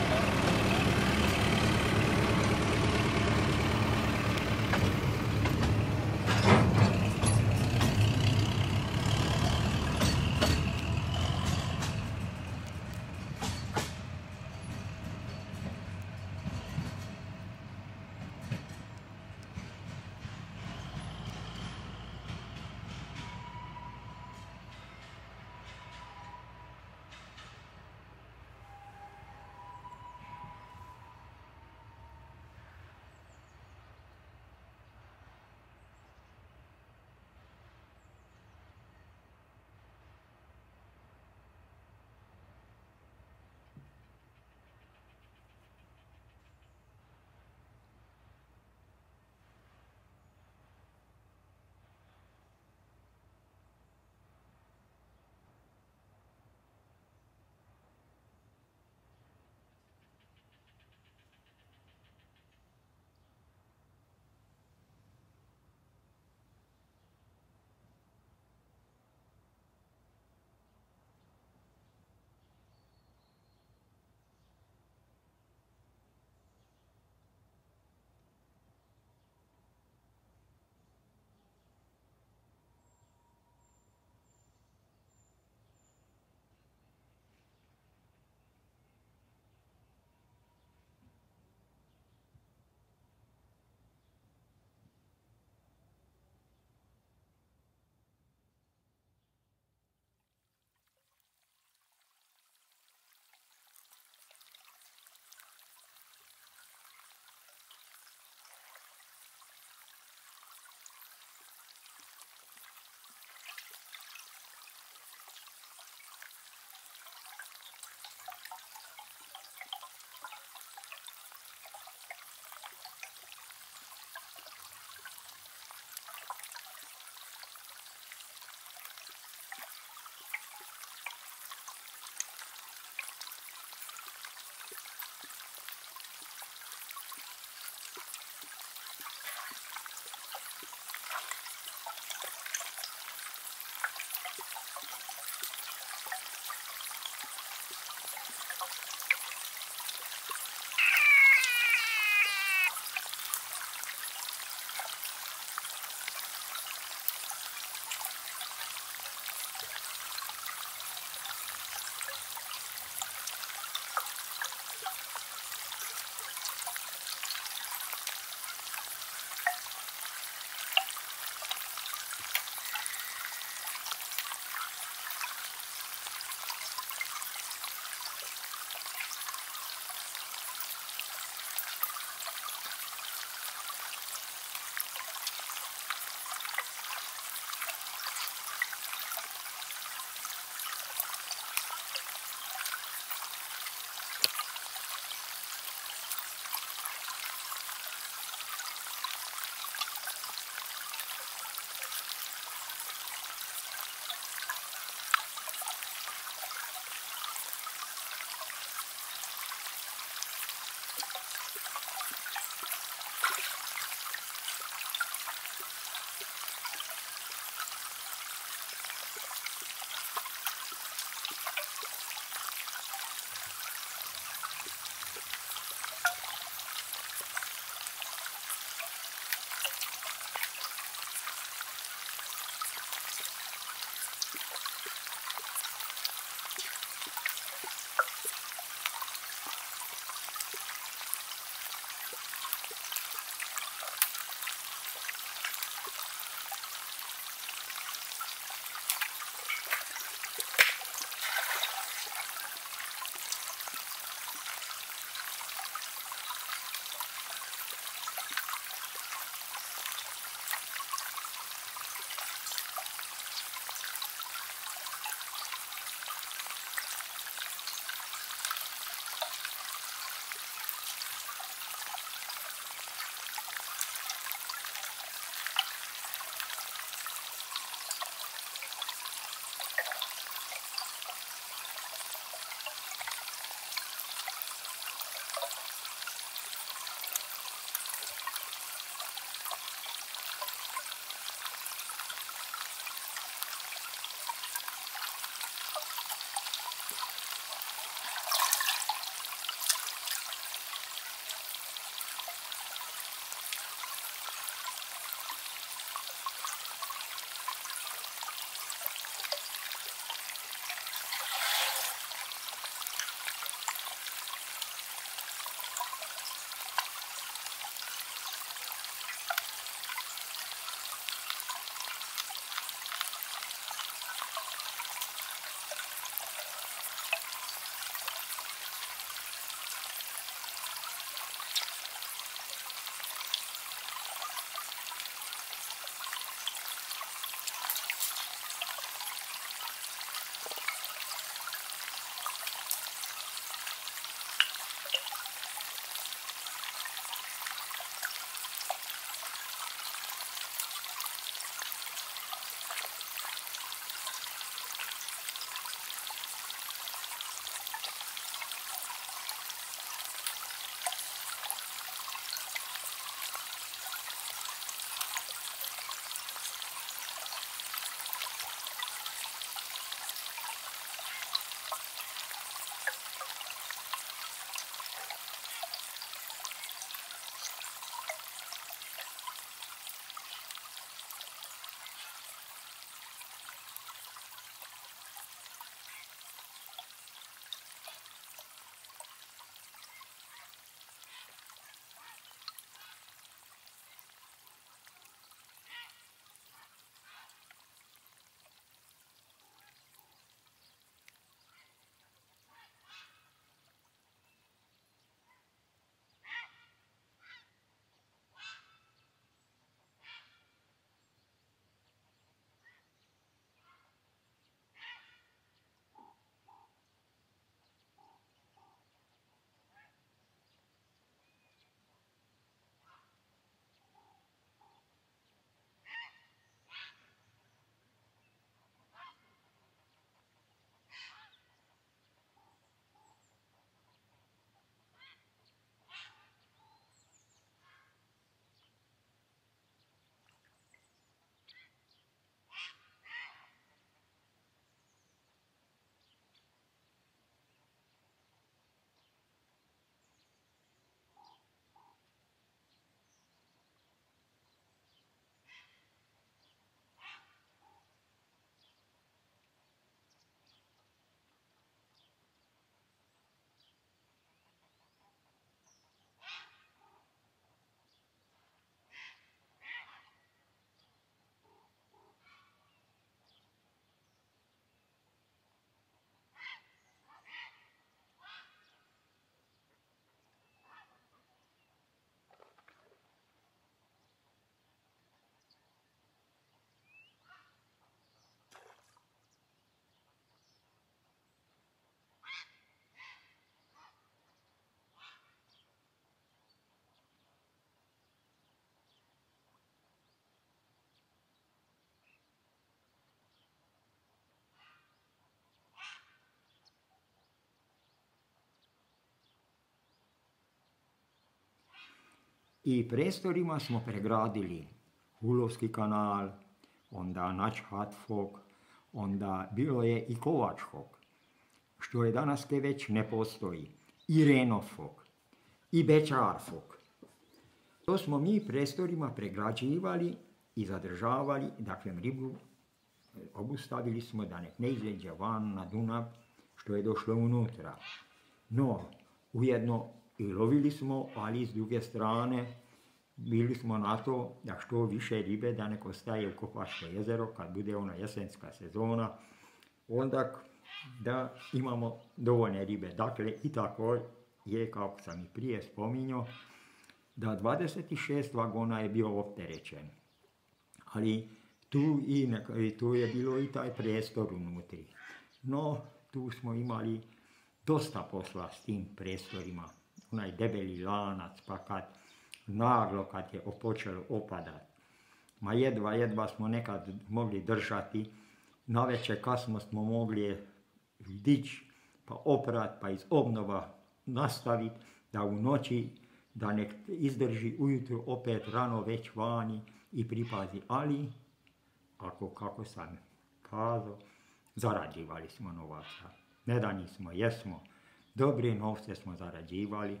I prestorima smo pregradili Hulovski kanal, onda Načhatfog, onda bilo je i Kovačfog, što je danas te već ne postoji, i Renofog, i Bečarfog. To smo mi prestorima pregrađivali i zadržavali, dakle ribu obustavili smo da ne izađe van na Dunav, što je došlo unutra. No, ujedno i lovili smo, ali s druge strane bili smo na to da što više ribe da nek ostaje u Kopačko jezero kad bude ona jesenska sezona, onda da imamo dovoljne ribe. Dakle, i tako je, kako sam i prije spominjao, da 26 vagona je bio opterećen. Ali tu je bilo i taj prostor unutri. No, tu smo imali dosta posla s tim prostorima. Onaj debeli lanac, pa naglo kad je počelo opadat. Ma jedva smo nekad mogli držati. Navečer kasno smo mogli je dići, pa oprat, pa iz obnova nastaviti, da u noći, da nek izdrži ujutro opet rano već vani i pripazi. Ali, kako sam kazao, zarađivali smo novaca. Ne da nismo, jesmo. Dobre novce smo zarađivali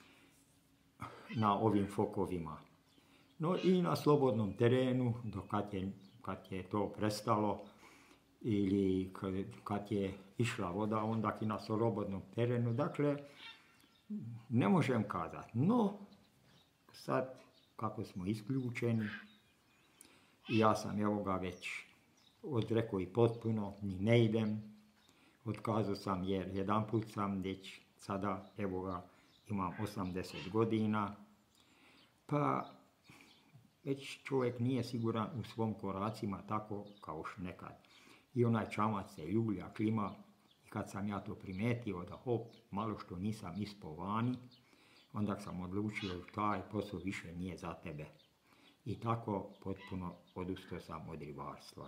na ovim fokovima. No i na slobodnom terenu, kad je to prestalo, ili kad je išla voda, onda i na slobodnom terenu. Dakle, ne možem kazati. No, sad, kako smo isključeni, ja sam evo ga već odrekao i potpuno, ni ne idem. Otkazao sam jer jedanput sam već sada, evo ga, imam 80 godina, pa već čovjek nije siguran u svom koracima tako kao što nekad. I onaj čamac se ljulja, klima, i kad sam ja to primetio da malo što nisam ispao vani, onda sam odlučio da taj posao više nije za tebe. I tako potpuno odustao sam od ribarstva.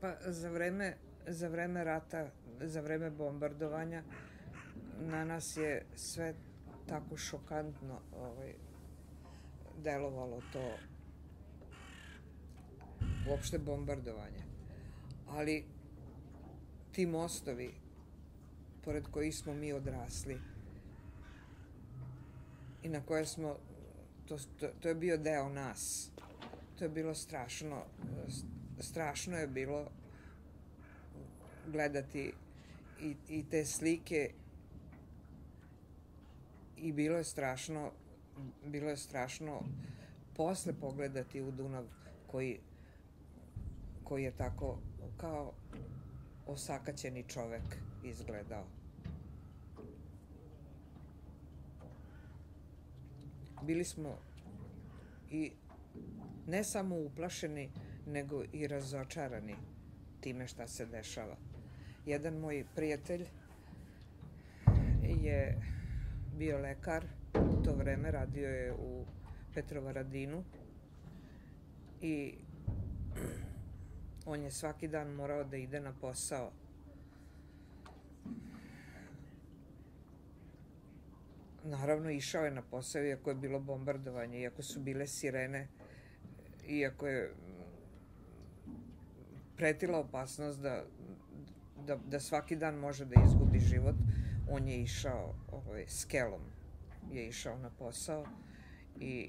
Pa za vreme rata, za vreme bombardovanja na nas je sve tako šokantno delovalo to uopšte bombardovanje. Ali ti mostovi pored kojih smo mi odrasli i na koje smo, to je bio deo nas. To je bilo strašno. Strašno je bilo gledati i te slike i bilo je strašno posle pogledati u Dunav koji je tako kao osakaćeni čovek izgledao. Bili smo i ne samo uplašeni, nego i razočarani time šta se dešava. Jedan moj prijatelj je bio lekar, u to vreme radio je u Petrovaradinu i on je svaki dan morao da ide na posao. Naravno, išao je na posao iako je bilo bombardovanje, iako su bile sirene, iako je pretila opasnost da svaki dan može da izgubi život. On je išao skelom, je išao na posao i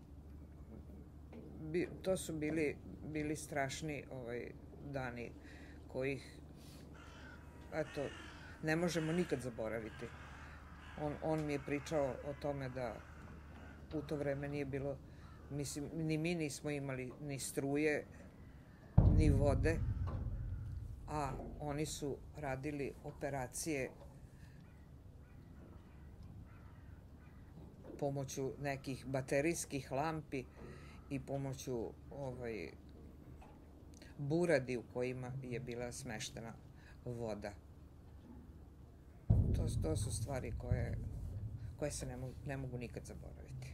to su bili strašni dani kojih, eto, ne možemo nikad zaboraviti. On mi je pričao o tome da u to vreme nije bilo, mislim, ni mi nismo imali ni struje, ni vode, a oni su radili operacije pomoću nekih baterijskih lampi i pomoću buradi u kojima je bila smeštena voda. To su stvari koje se ne mogu nikad zaboraviti.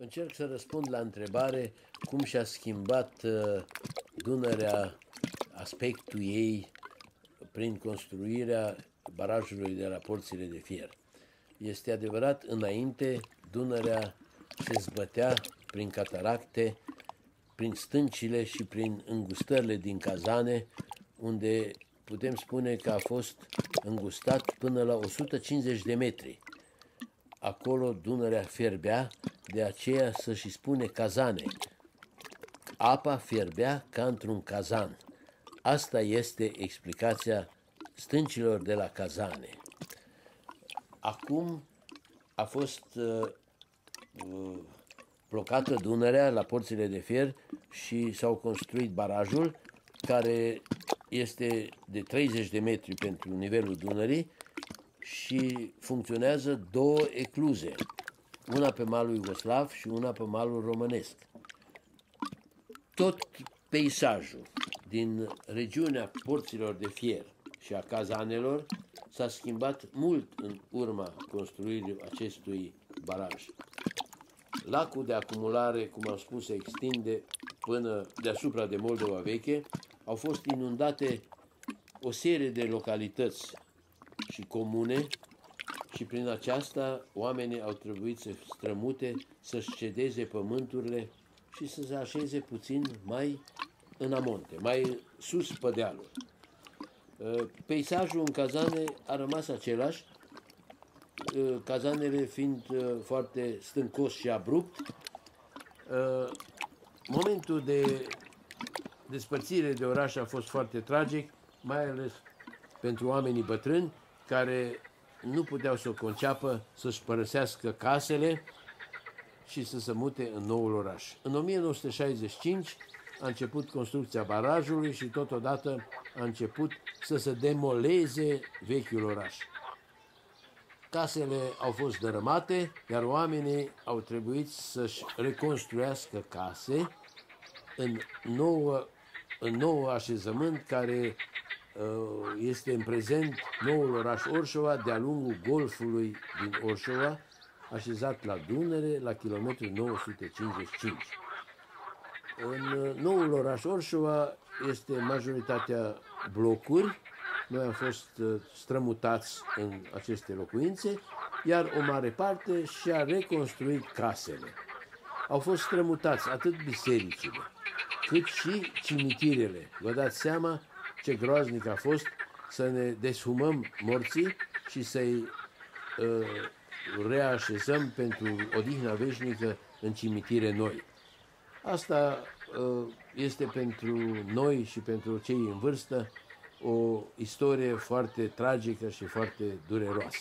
încerc să răspund la întrebare cum și-a schimbat Dunărea aspectul ei prin construirea barajului de la Porțile de Fier. Este adevărat, înainte Dunărea se zbătea prin cataracte, prin stâncile și prin îngustările din cazane, unde putem spune că a fost îngustat până la 150 de metri. Acolo Dunărea fierbea, de aceea să și spune cazane. Apa fierbea ca într-un cazan. Asta este explicația stâncilor de la cazane. Acum a fost blocată Dunărea la Porțile de Fier și s-au construit barajul, care este de 30 de metri pentru nivelul Dunării și funcționează două ecluze, una pe malul iugoslav și una pe malul românesc. Tot peisajul din regiunea Porților de Fier și a cazanelor s-a schimbat mult în urma construirii acestui baraj. Lacul de acumulare, cum am spus, se extinde până deasupra de Moldova Veche. Au fost inundate o serie de localități și comune și prin aceasta oamenii au trebuit să strămute, să-și cedeze pământurile și să se așeze puțin mai în amonte, mai sus pe dealuri. Peisajul în cazane a rămas același, cazanele fiind foarte stâncos și abrupt. Momentul de despărțire de oraș a fost foarte tragic, mai ales pentru oamenii bătrâni care nu puteau să o conceapă, să-și părăsească casele și să se mute în noul oraș. În 1965 a început construcția barajului și totodată a început să se demoleze vechiul oraș. Casele au fost dărâmate, iar oamenii au trebuit să-și reconstruiască case în nou așezământ care este în prezent noul oraș Orșova, de-a lungul golfului din Orșova, așezat la Dunăre, la kilometrul 955. În noul oraș Orșova este majoritatea blocuri. Noi am fost strămutați în aceste locuințe, iar o mare parte și-a reconstruit casele. Au fost strămutați atât bisericile, cât și cimitirele. Vă dați seama ce groaznic a fost să ne deshumăm morții și să-i reașezăm pentru odihna veșnică în cimitire noi. Asta este pentru noi și pentru cei în vârstă o istorie foarte tragică și foarte dureroasă.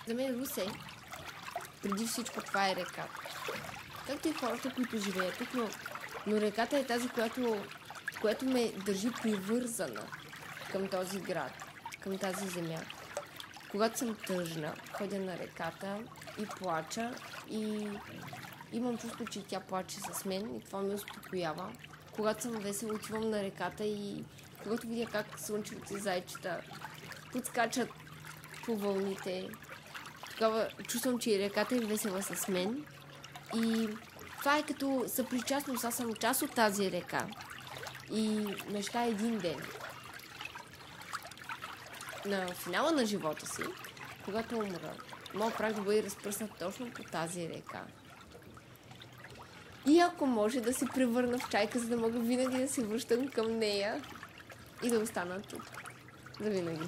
За мен Русе, преди всичко, това е река. Както и хората, които живеят тук, но реката е тази, която ме държи привързана към този град, към тази земя. Когато съм тъжна, ходя на реката и плача и имам чувство, че тя плаче с мен и това ме успокоява. Когато съм весела, отивам на реката и когато видя как слънчевите зайчета подскачат по вълните, тогава чувствам, че и реката е весела с мен. И това е като съпричастност, аз съм част от тази река. И мечтая един ден, на финала на живота си, когато умра, моят прах да бъде разпръснат точно по тази река. И ако може да се превърна в чайка, за да мога винаги да се връщам към нея и да остана тук. За винаги.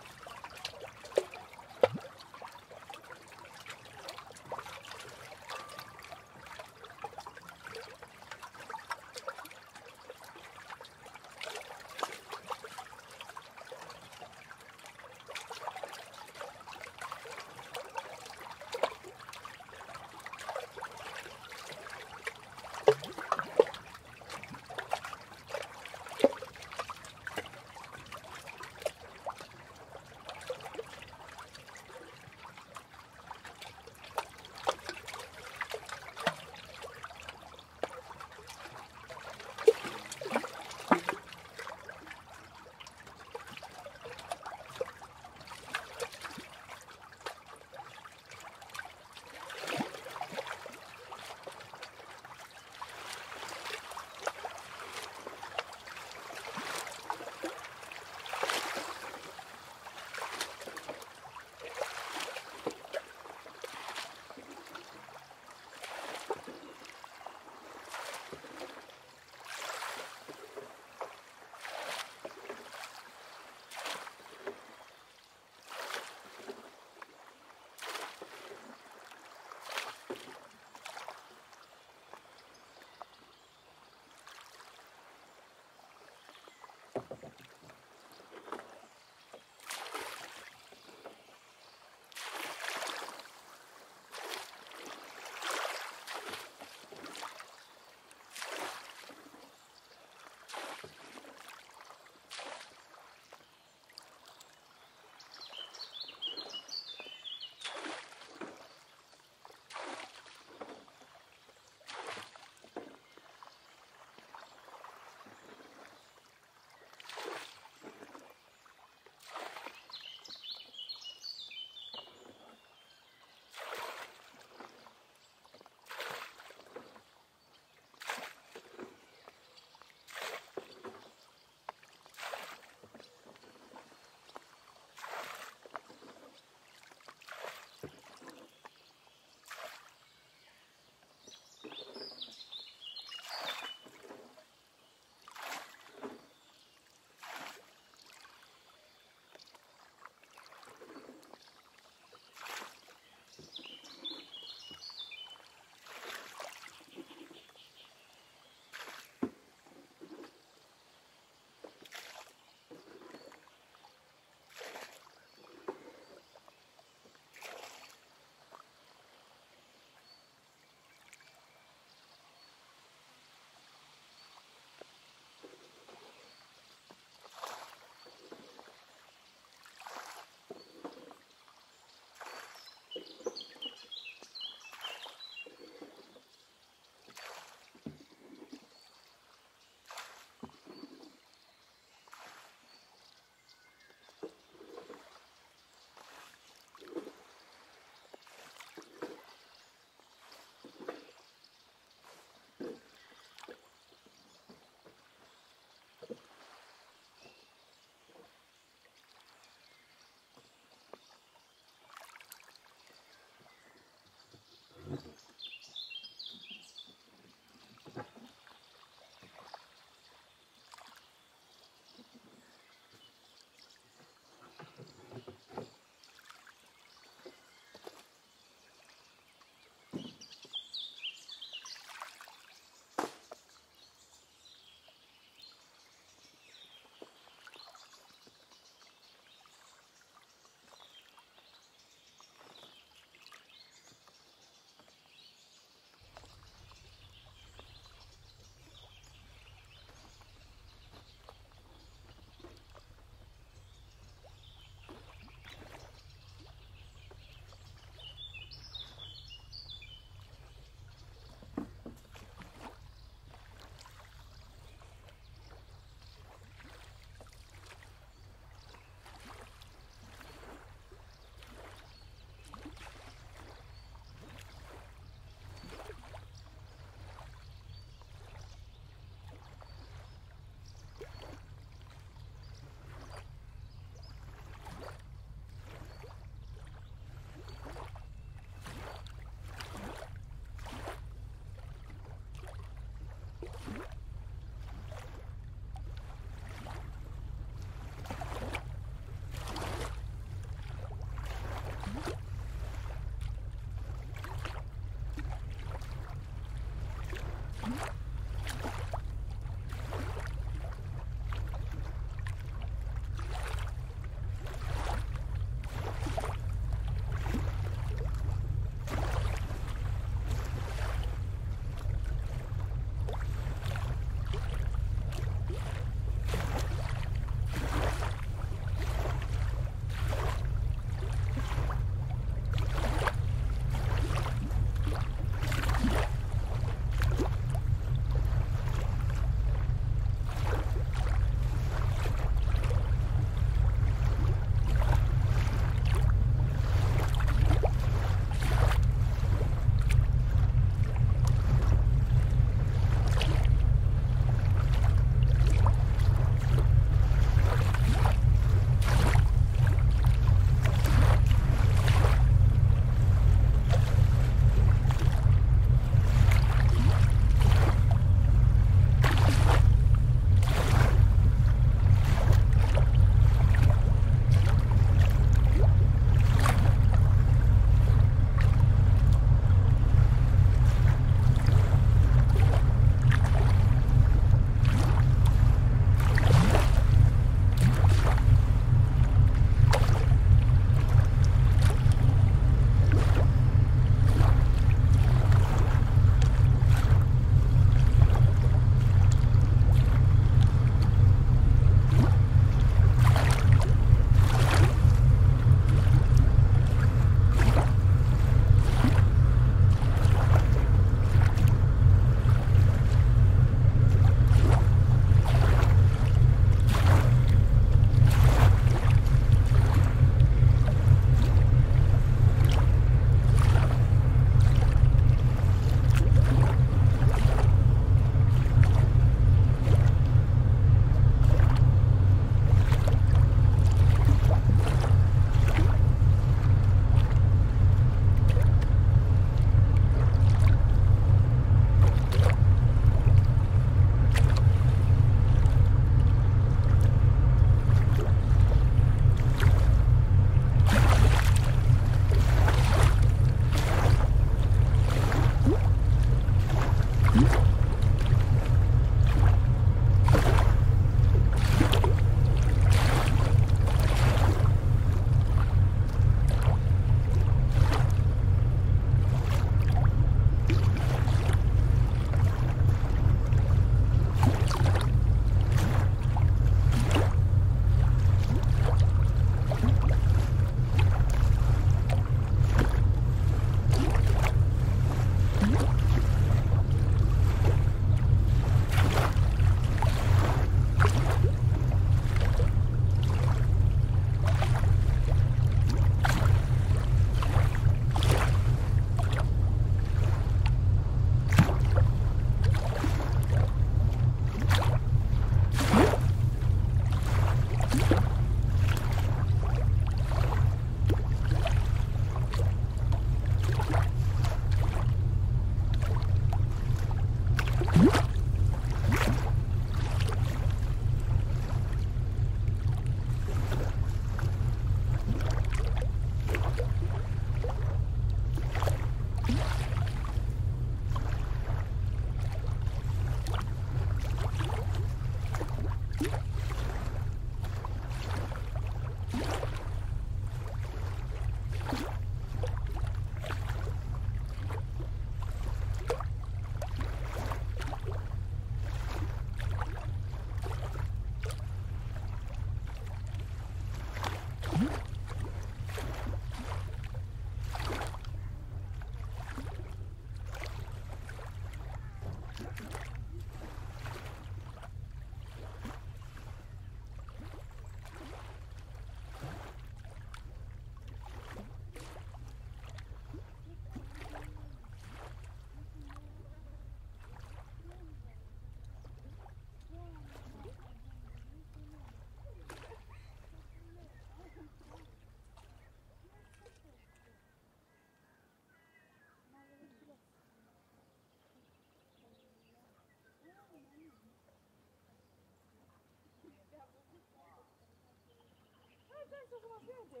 mă vede.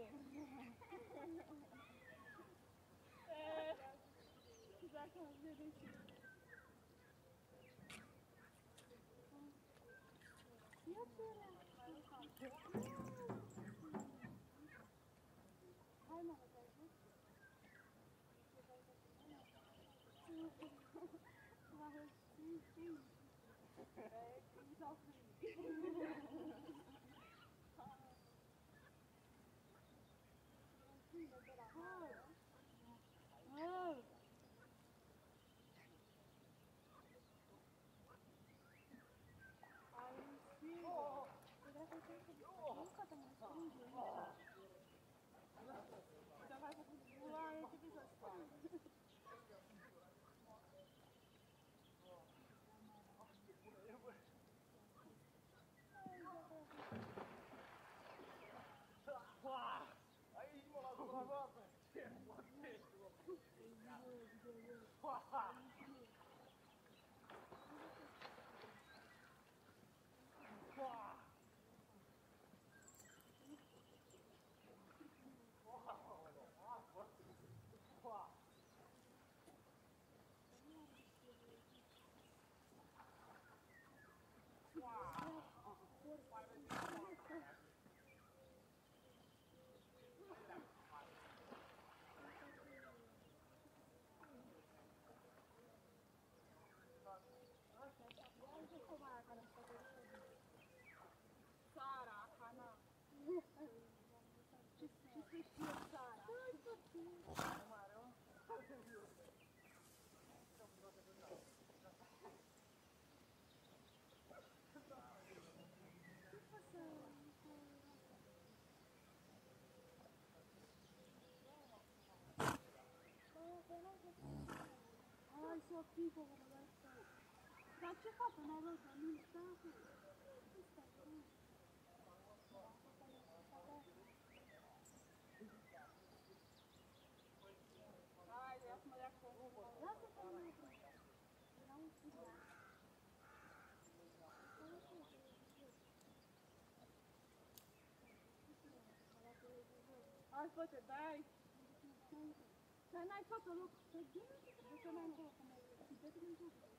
Dacă mă vede și... Ia pere! Hai mă, te ajut? Mă știi. Things are people on the right side. Dar ce fac în arătă? Nu stă acolo. Nu stă acolo. Haide, ia să mă ia cu omul. Lasă-te în urmă. Era un film. Hai, fă-te, dai! Dar n-ai făcut loc. De ce n-ai încolo? De ce n-ai încolo?